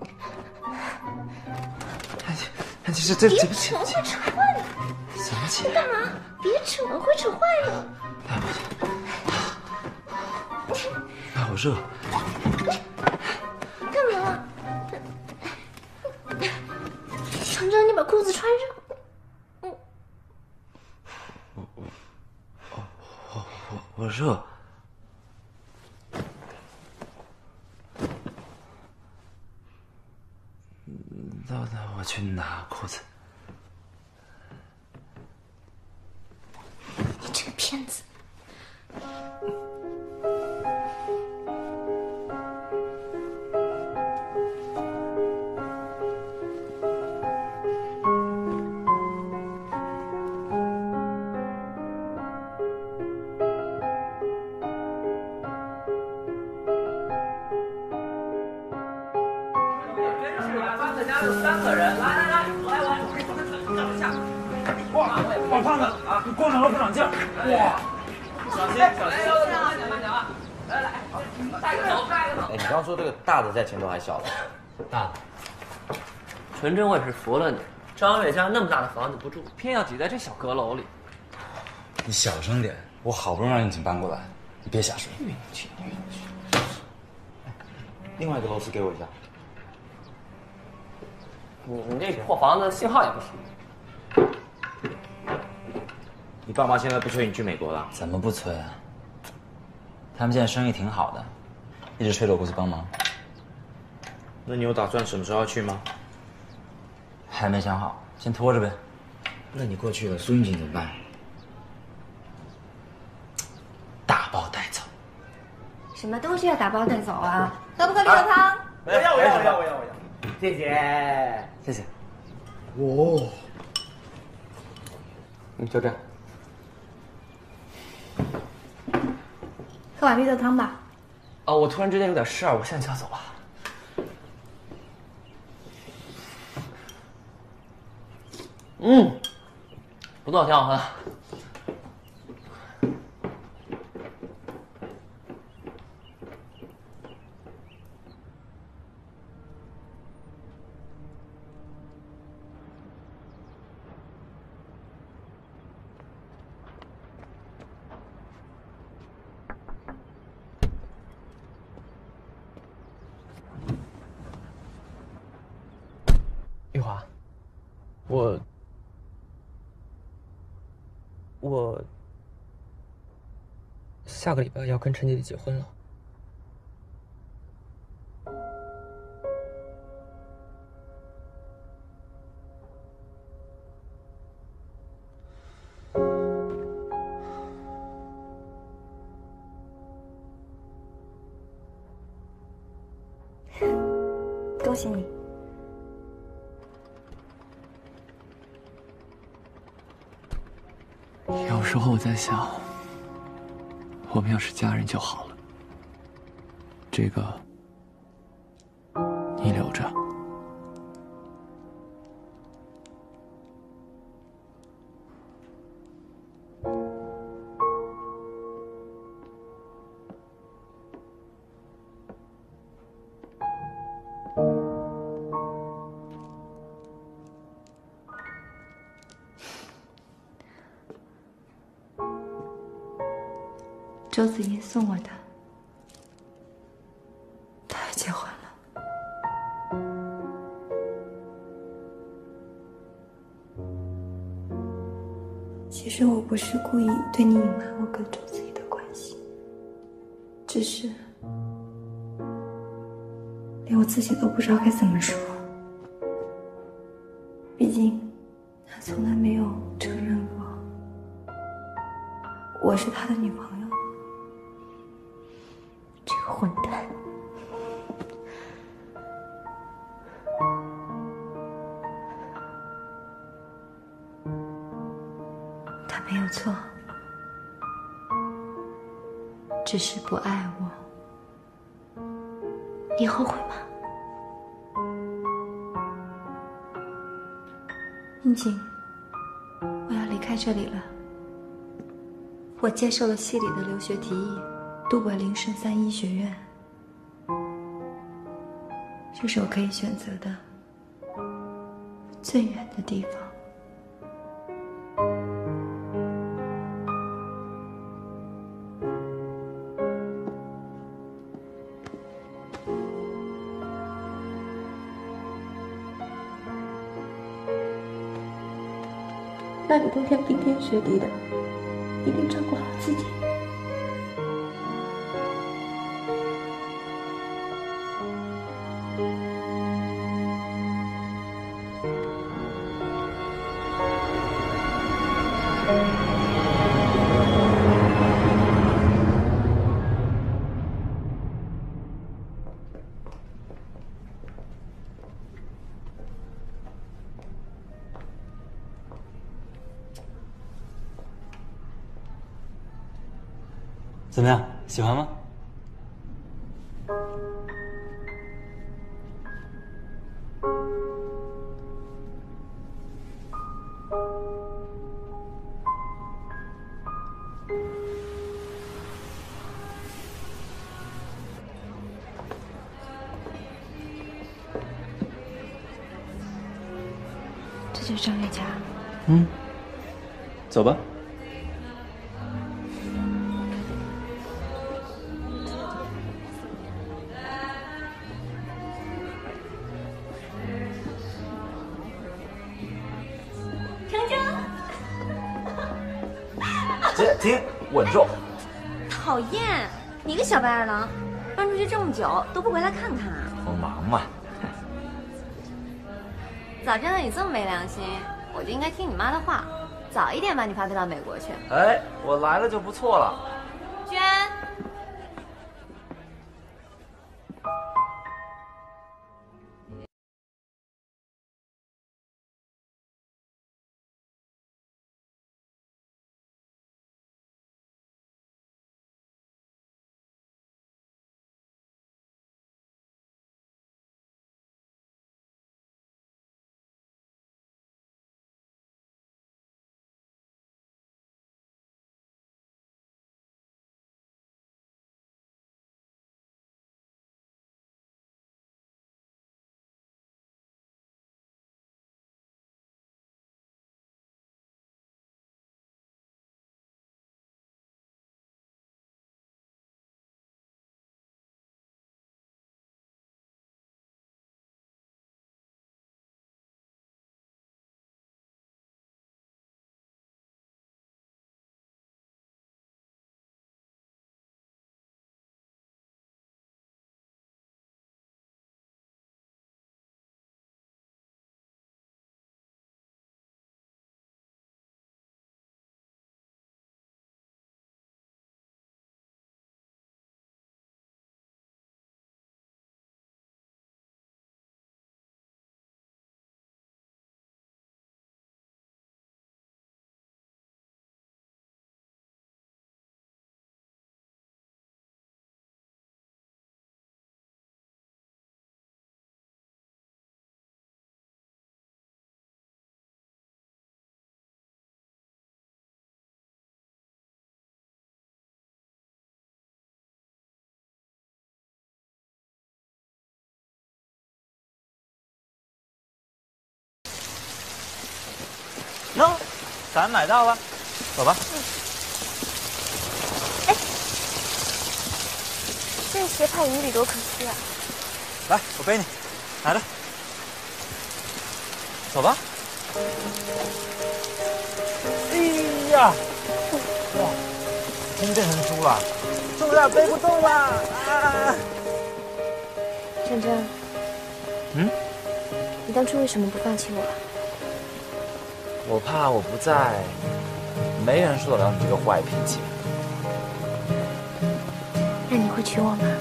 这别扯，会扯坏了。 怎么起？ 你干嘛？别扯，会扯坏了。 哎，好热。 干嘛？程程，你把裤子穿上。 我热。 那我去拿裤子。 你这个骗子！ 王胖子，你光长了不长劲儿！哇， 小心，小心，慢点，慢点啊！来，带个走，带个走。 哎，你刚说这个大的在前头还小的？ 大的。纯真，我也是服了你。张月家那么大的房子不住，偏要挤在这小阁楼里。 你小声点，我好不容易让运锦搬过来，你别瞎说。 运气。另外一个螺丝给我一下。 你这破房子信号也不行。 你爸妈现在不催你去美国了？ 怎么不催啊？他们现在生意挺好的，一直催着我过去帮忙。 那你有打算什么时候要去吗？ 还没想好，先拖着呗。 那你过去了，苏云锦怎么办？ 打包带走。 什么东西要打包带走啊？喝不喝绿豆汤？ 我要！ 谢谢， 谢谢。 哦， 就这样。 喝碗绿豆汤吧。 哦，我突然之间有点事儿，我现在就要走了。不错，挺好喝的。玉华，我下个礼拜要跟陈姐姐结婚了。 恭喜你！ 有时候我在想， 我们要是家人就好了。这个你留着。 周子夜送我的，他要结婚了。其实我不是故意对你隐瞒我跟周子怡的关系，只是连我自己都不知道该怎么说。毕竟他从来没有承认过我是他的女朋友。这个混蛋！他没有错，只是不爱我。你后悔吗？应景，我要离开这里了。我接受了系里的留学提议，读博林圣三医学院，这是我可以选择的最远的地方。那你冬天冰天雪地的，一定照顾好自己。 怎么样，喜欢吗？ 这就是张月佳。 嗯，走吧。 停，稳住！ 讨厌，你个小白眼狼，搬出去这么久都不回来看看啊？ 我忙嘛。 早知道你这么没良心，我就应该听你妈的话，早一点把你发配到美国去。 哎，我来了就不错了。 娟。 喏，咱买到了，走吧。 哎，这斜派鱼里多可惜啊！ 来，我背你，拿着，走吧。哎呀，哇，真变成猪了，重了，背不动了啊！ 真真，你当初为什么不放弃我？ 我怕我不在，没人受得了你这个坏脾气。 那你会娶我吗？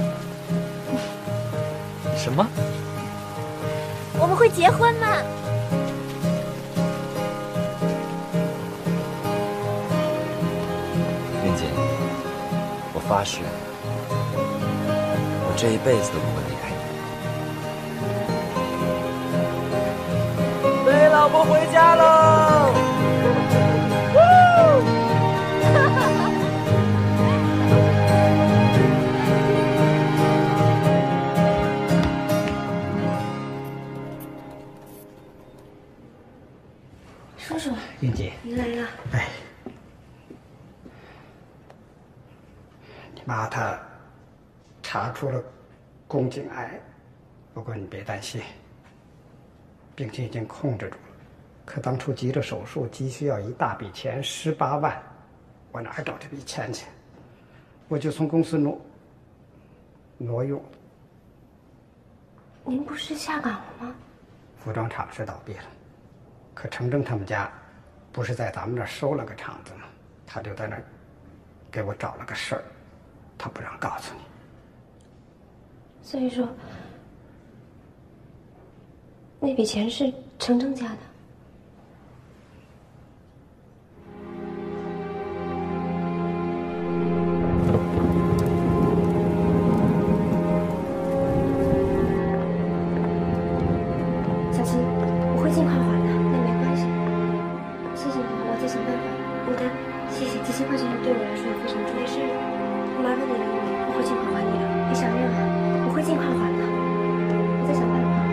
什么？ 我们会结婚吗？ 云姐，我发誓，我这一辈子都不会离开你。 背老婆回家喽！ 叔叔， 云姐， 你来了。 哎，你妈她查出了宫颈癌，不过你别担心，病情已经控制住了。可当初急着手术，急需要一大笔钱，18万，我哪儿找这笔钱去？我就从公司挪用。 您不是下岗了吗？ 服装厂是倒闭了，可程铮他们家不是在咱们这儿收了个厂子吗？他就在那儿给我找了个事儿，他不让告诉你。 所以说，那笔钱是程铮家的。小七，我会尽快还的，那没关系。谢谢你，我再想办法。不丹，谢谢，这些块钱对我来说也非常重要。没事，麻烦你了，我会尽快还你的。别想念了，我会尽快还的。我再想办法。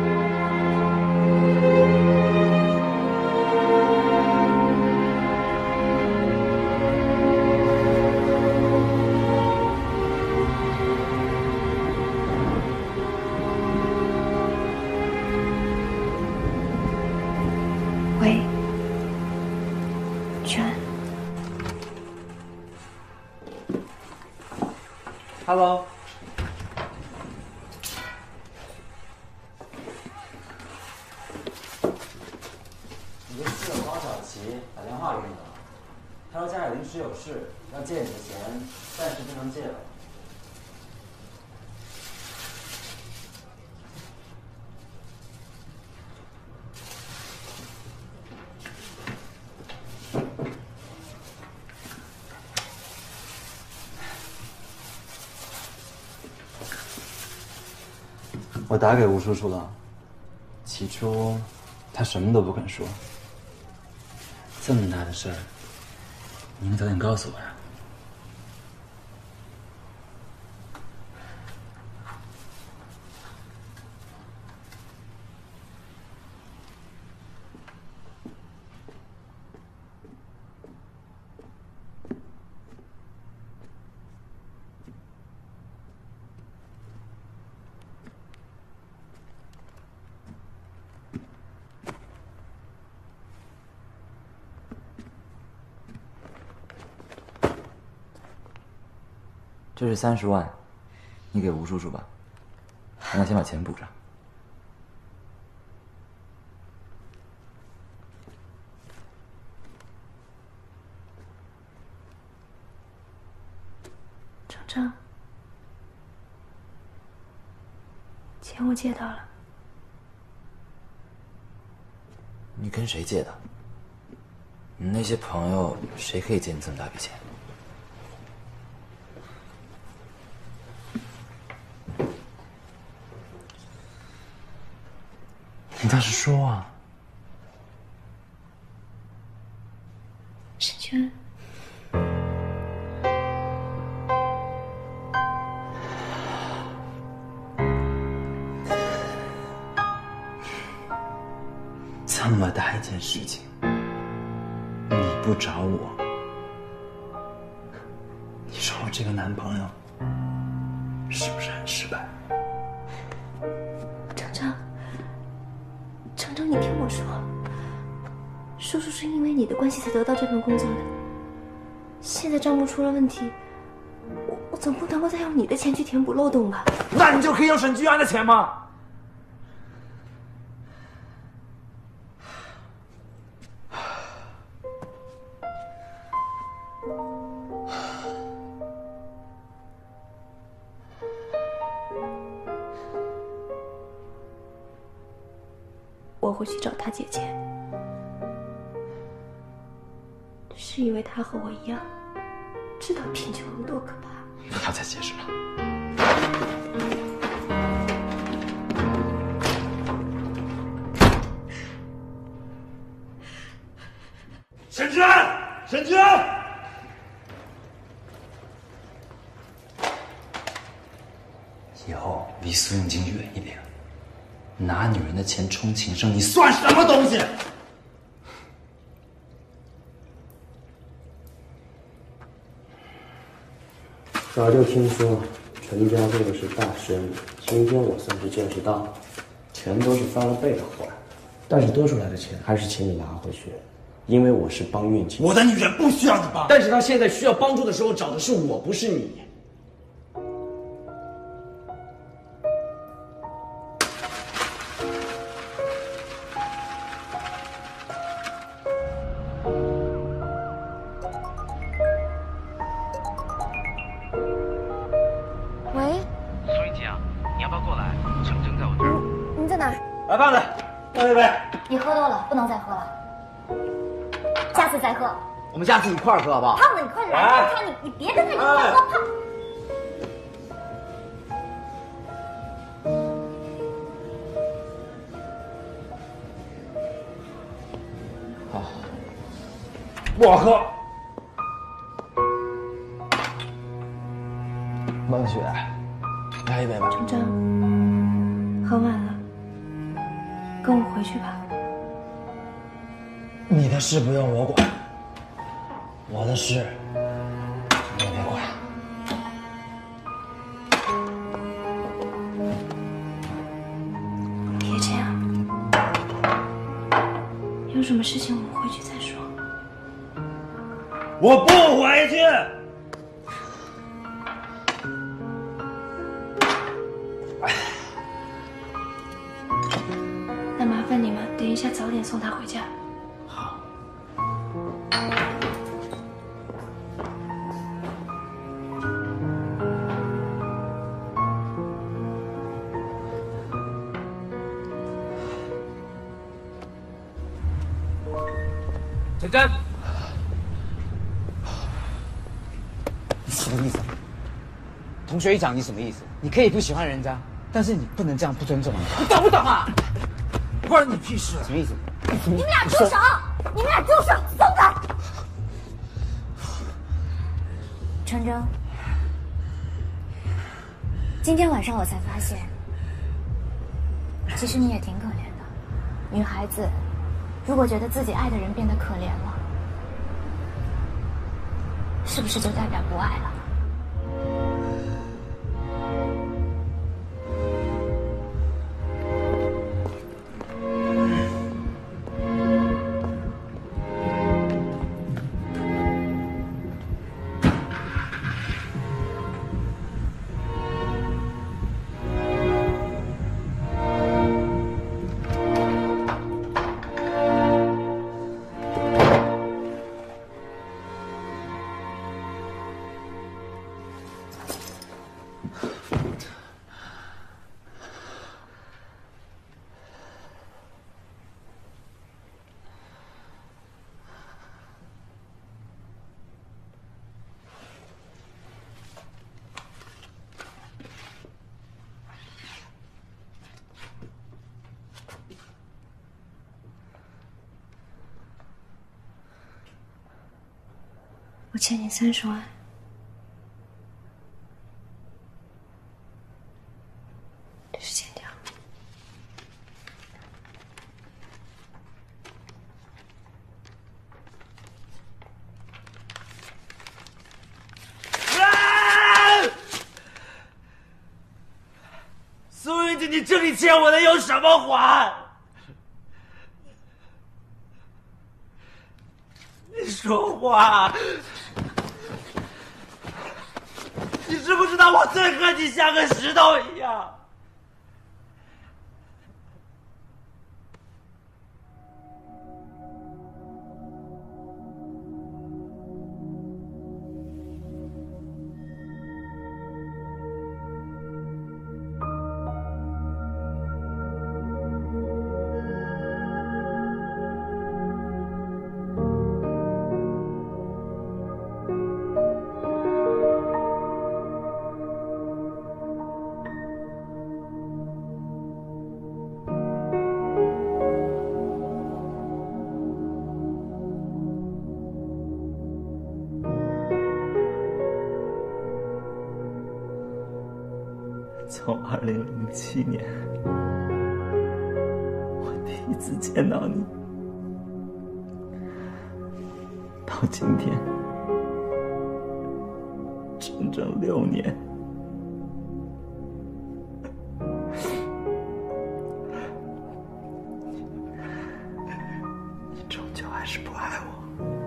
喂，全。 Hello。 你的室友高小琪打电话给你了，他说家里临时有事，要借你的钱，暂时不能借了。我打给吴叔叔了，起初他什么都不肯说。这么大的事儿，你应该早点告诉我呀。这是30万，你给吴叔叔吧，让他先把钱补上。 程铮，钱我借到了。 你跟谁借的？你那些朋友谁可以借你这么大笔钱？你倒是说啊！ 沈娟， 这么大一件事情， 不找我，你说我这个男朋友是不是很失败？ 程程，你听我说，叔叔是因为你的关系才得到这份工作的。现在账目出了问题，我总不能够再用你的钱去填补漏洞吧？ 那你就可以用沈居安的钱吗？ 我会去找他借钱，是因为他和我一样，知道贫穷有多可怕。 不要再解释了。 沈居安，沈居安！ 以后离苏永金远一点。拿女人的钱充情圣，你算什么东西？ 早就听说陈家做的是大生意，今天我算是见识到，钱都是翻了倍的还，但是多出来的钱还是请你拿回去，因为我是帮运气。 我的女人不需要你帮， 但是她现在需要帮助的时候找的是我，不是你。 来胖子，干一杯。 你喝多了，不能再喝了，下次再喝。 我们下次一块儿喝好不好？ 胖子，你快来！看你别跟他一块喝，胖。 好，不好喝。孟雪，来一杯吧。 程程，很晚了，跟我回去吧。 你的事不用我管，我的事你也别管。 别这样，有什么事情我们回去再说。 我不回去。 那麻烦你们等一下早点送他回家。 好。 陈真， 你什么意思？同学一讲，你什么意思？你可以不喜欢人家，但是你不能这样不尊重人家。 你懂不懂啊？关你屁事！ 什么意思？ 你们俩住手！你们俩住手！松开！程铮，今天晚上我才发现，其实你也挺可怜的。女孩子如果觉得自己爱的人变得可怜了，是不是就代表不爱了？ 我欠你30万，这是欠条。 这你欠我的有什么还？你说话！你知不知道我最恨你像个石头一样？从2007年我第一次见到你，到今天整整6年，你终究还是不爱我。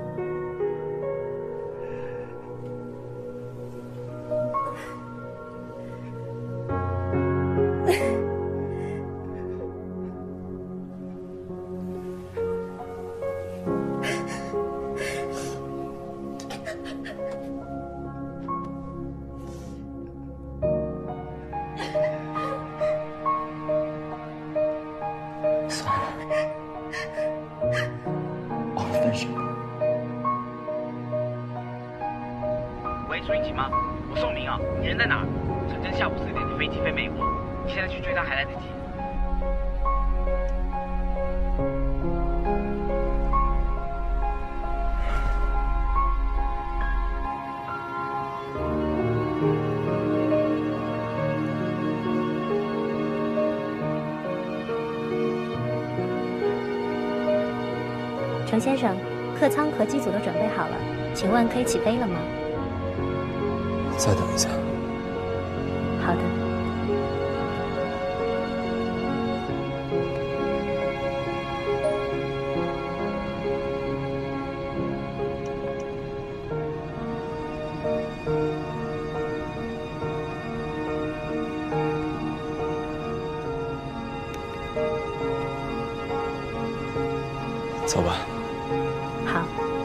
喂，苏云锦吗？我宋明啊，你人在哪儿？陈真下午4点的飞机飞美国，你现在去追他还来得及。 程先生，客舱和机组都准备好了，请问可以起飞了吗？ 再等一下。 好的。 走吧。 好。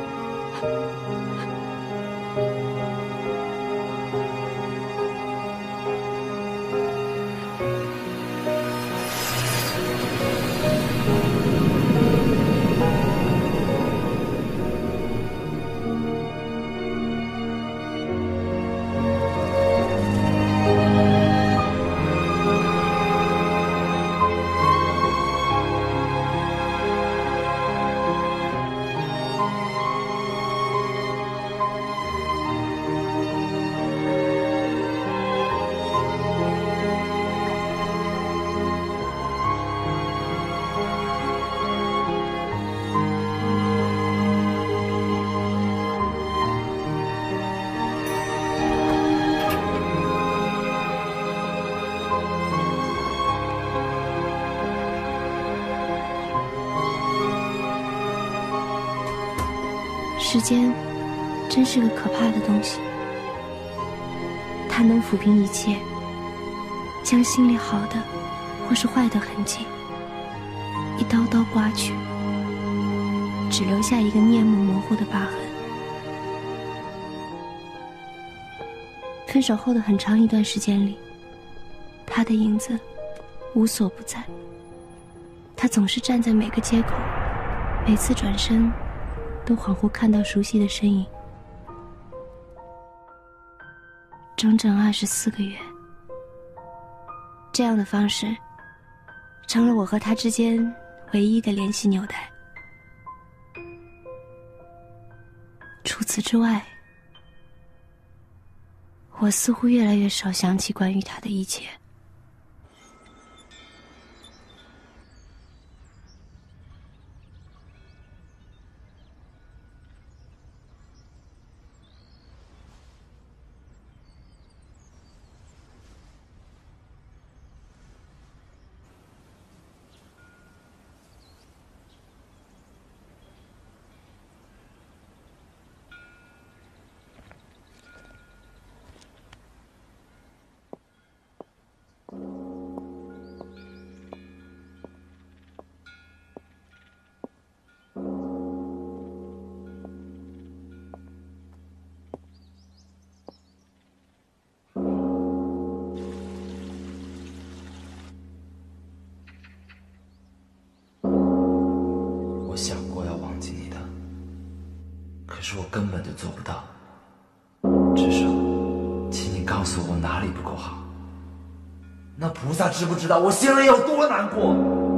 时间真是个可怕的东西，它能抚平一切，将心里好的或是坏的痕迹一刀刀刮去，只留下一个面目模糊的疤痕。分手后的很长一段时间里，他的影子无所不在，他总是站在每个街口，每次转身都恍惚看到熟悉的身影。整整24个月，这样的方式成了我和他之间唯一的联系纽带。除此之外，我似乎越来越少想起关于他的一切。 我想过要忘记你的，可是我根本就做不到。至少，请你告诉我哪里不够好。那菩萨知不知道我心里有多难过？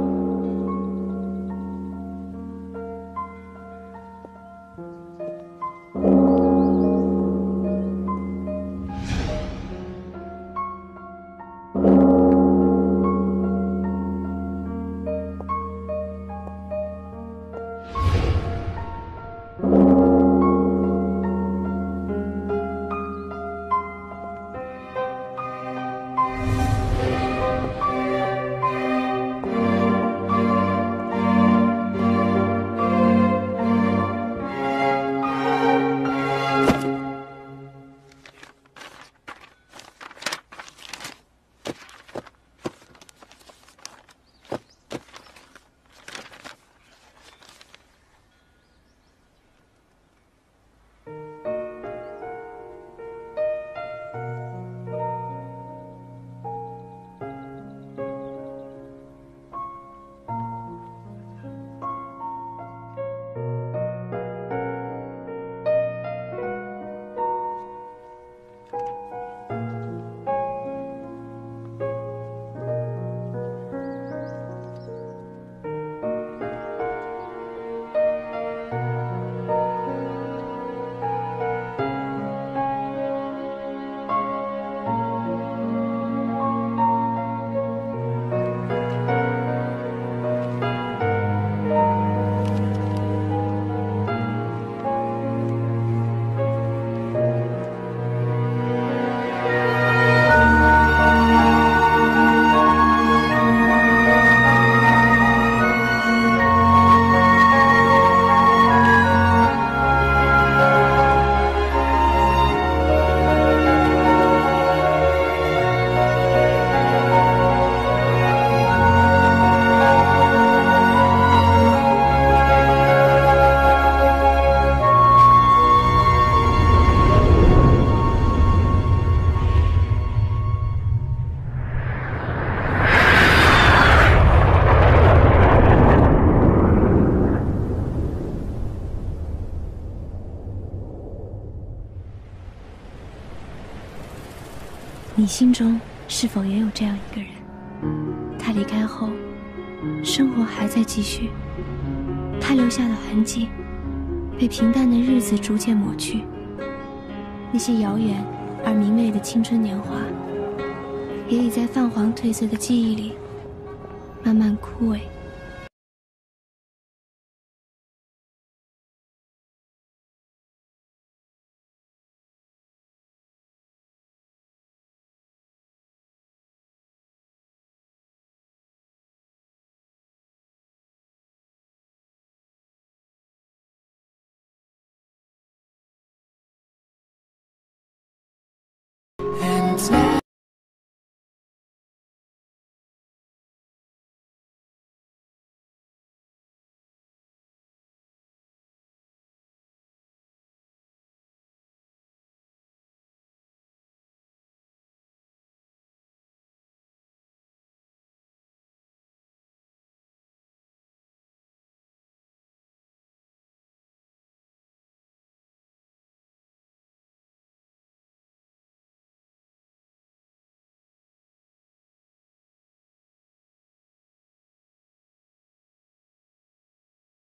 你心中是否也有这样一个人？他离开后，生活还在继续，他留下的痕迹被平淡的日子逐渐抹去，那些遥远而明媚的青春年华，也已在泛黄褪色的记忆里慢慢枯萎。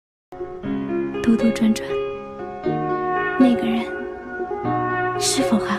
兜兜转转，那个人是否还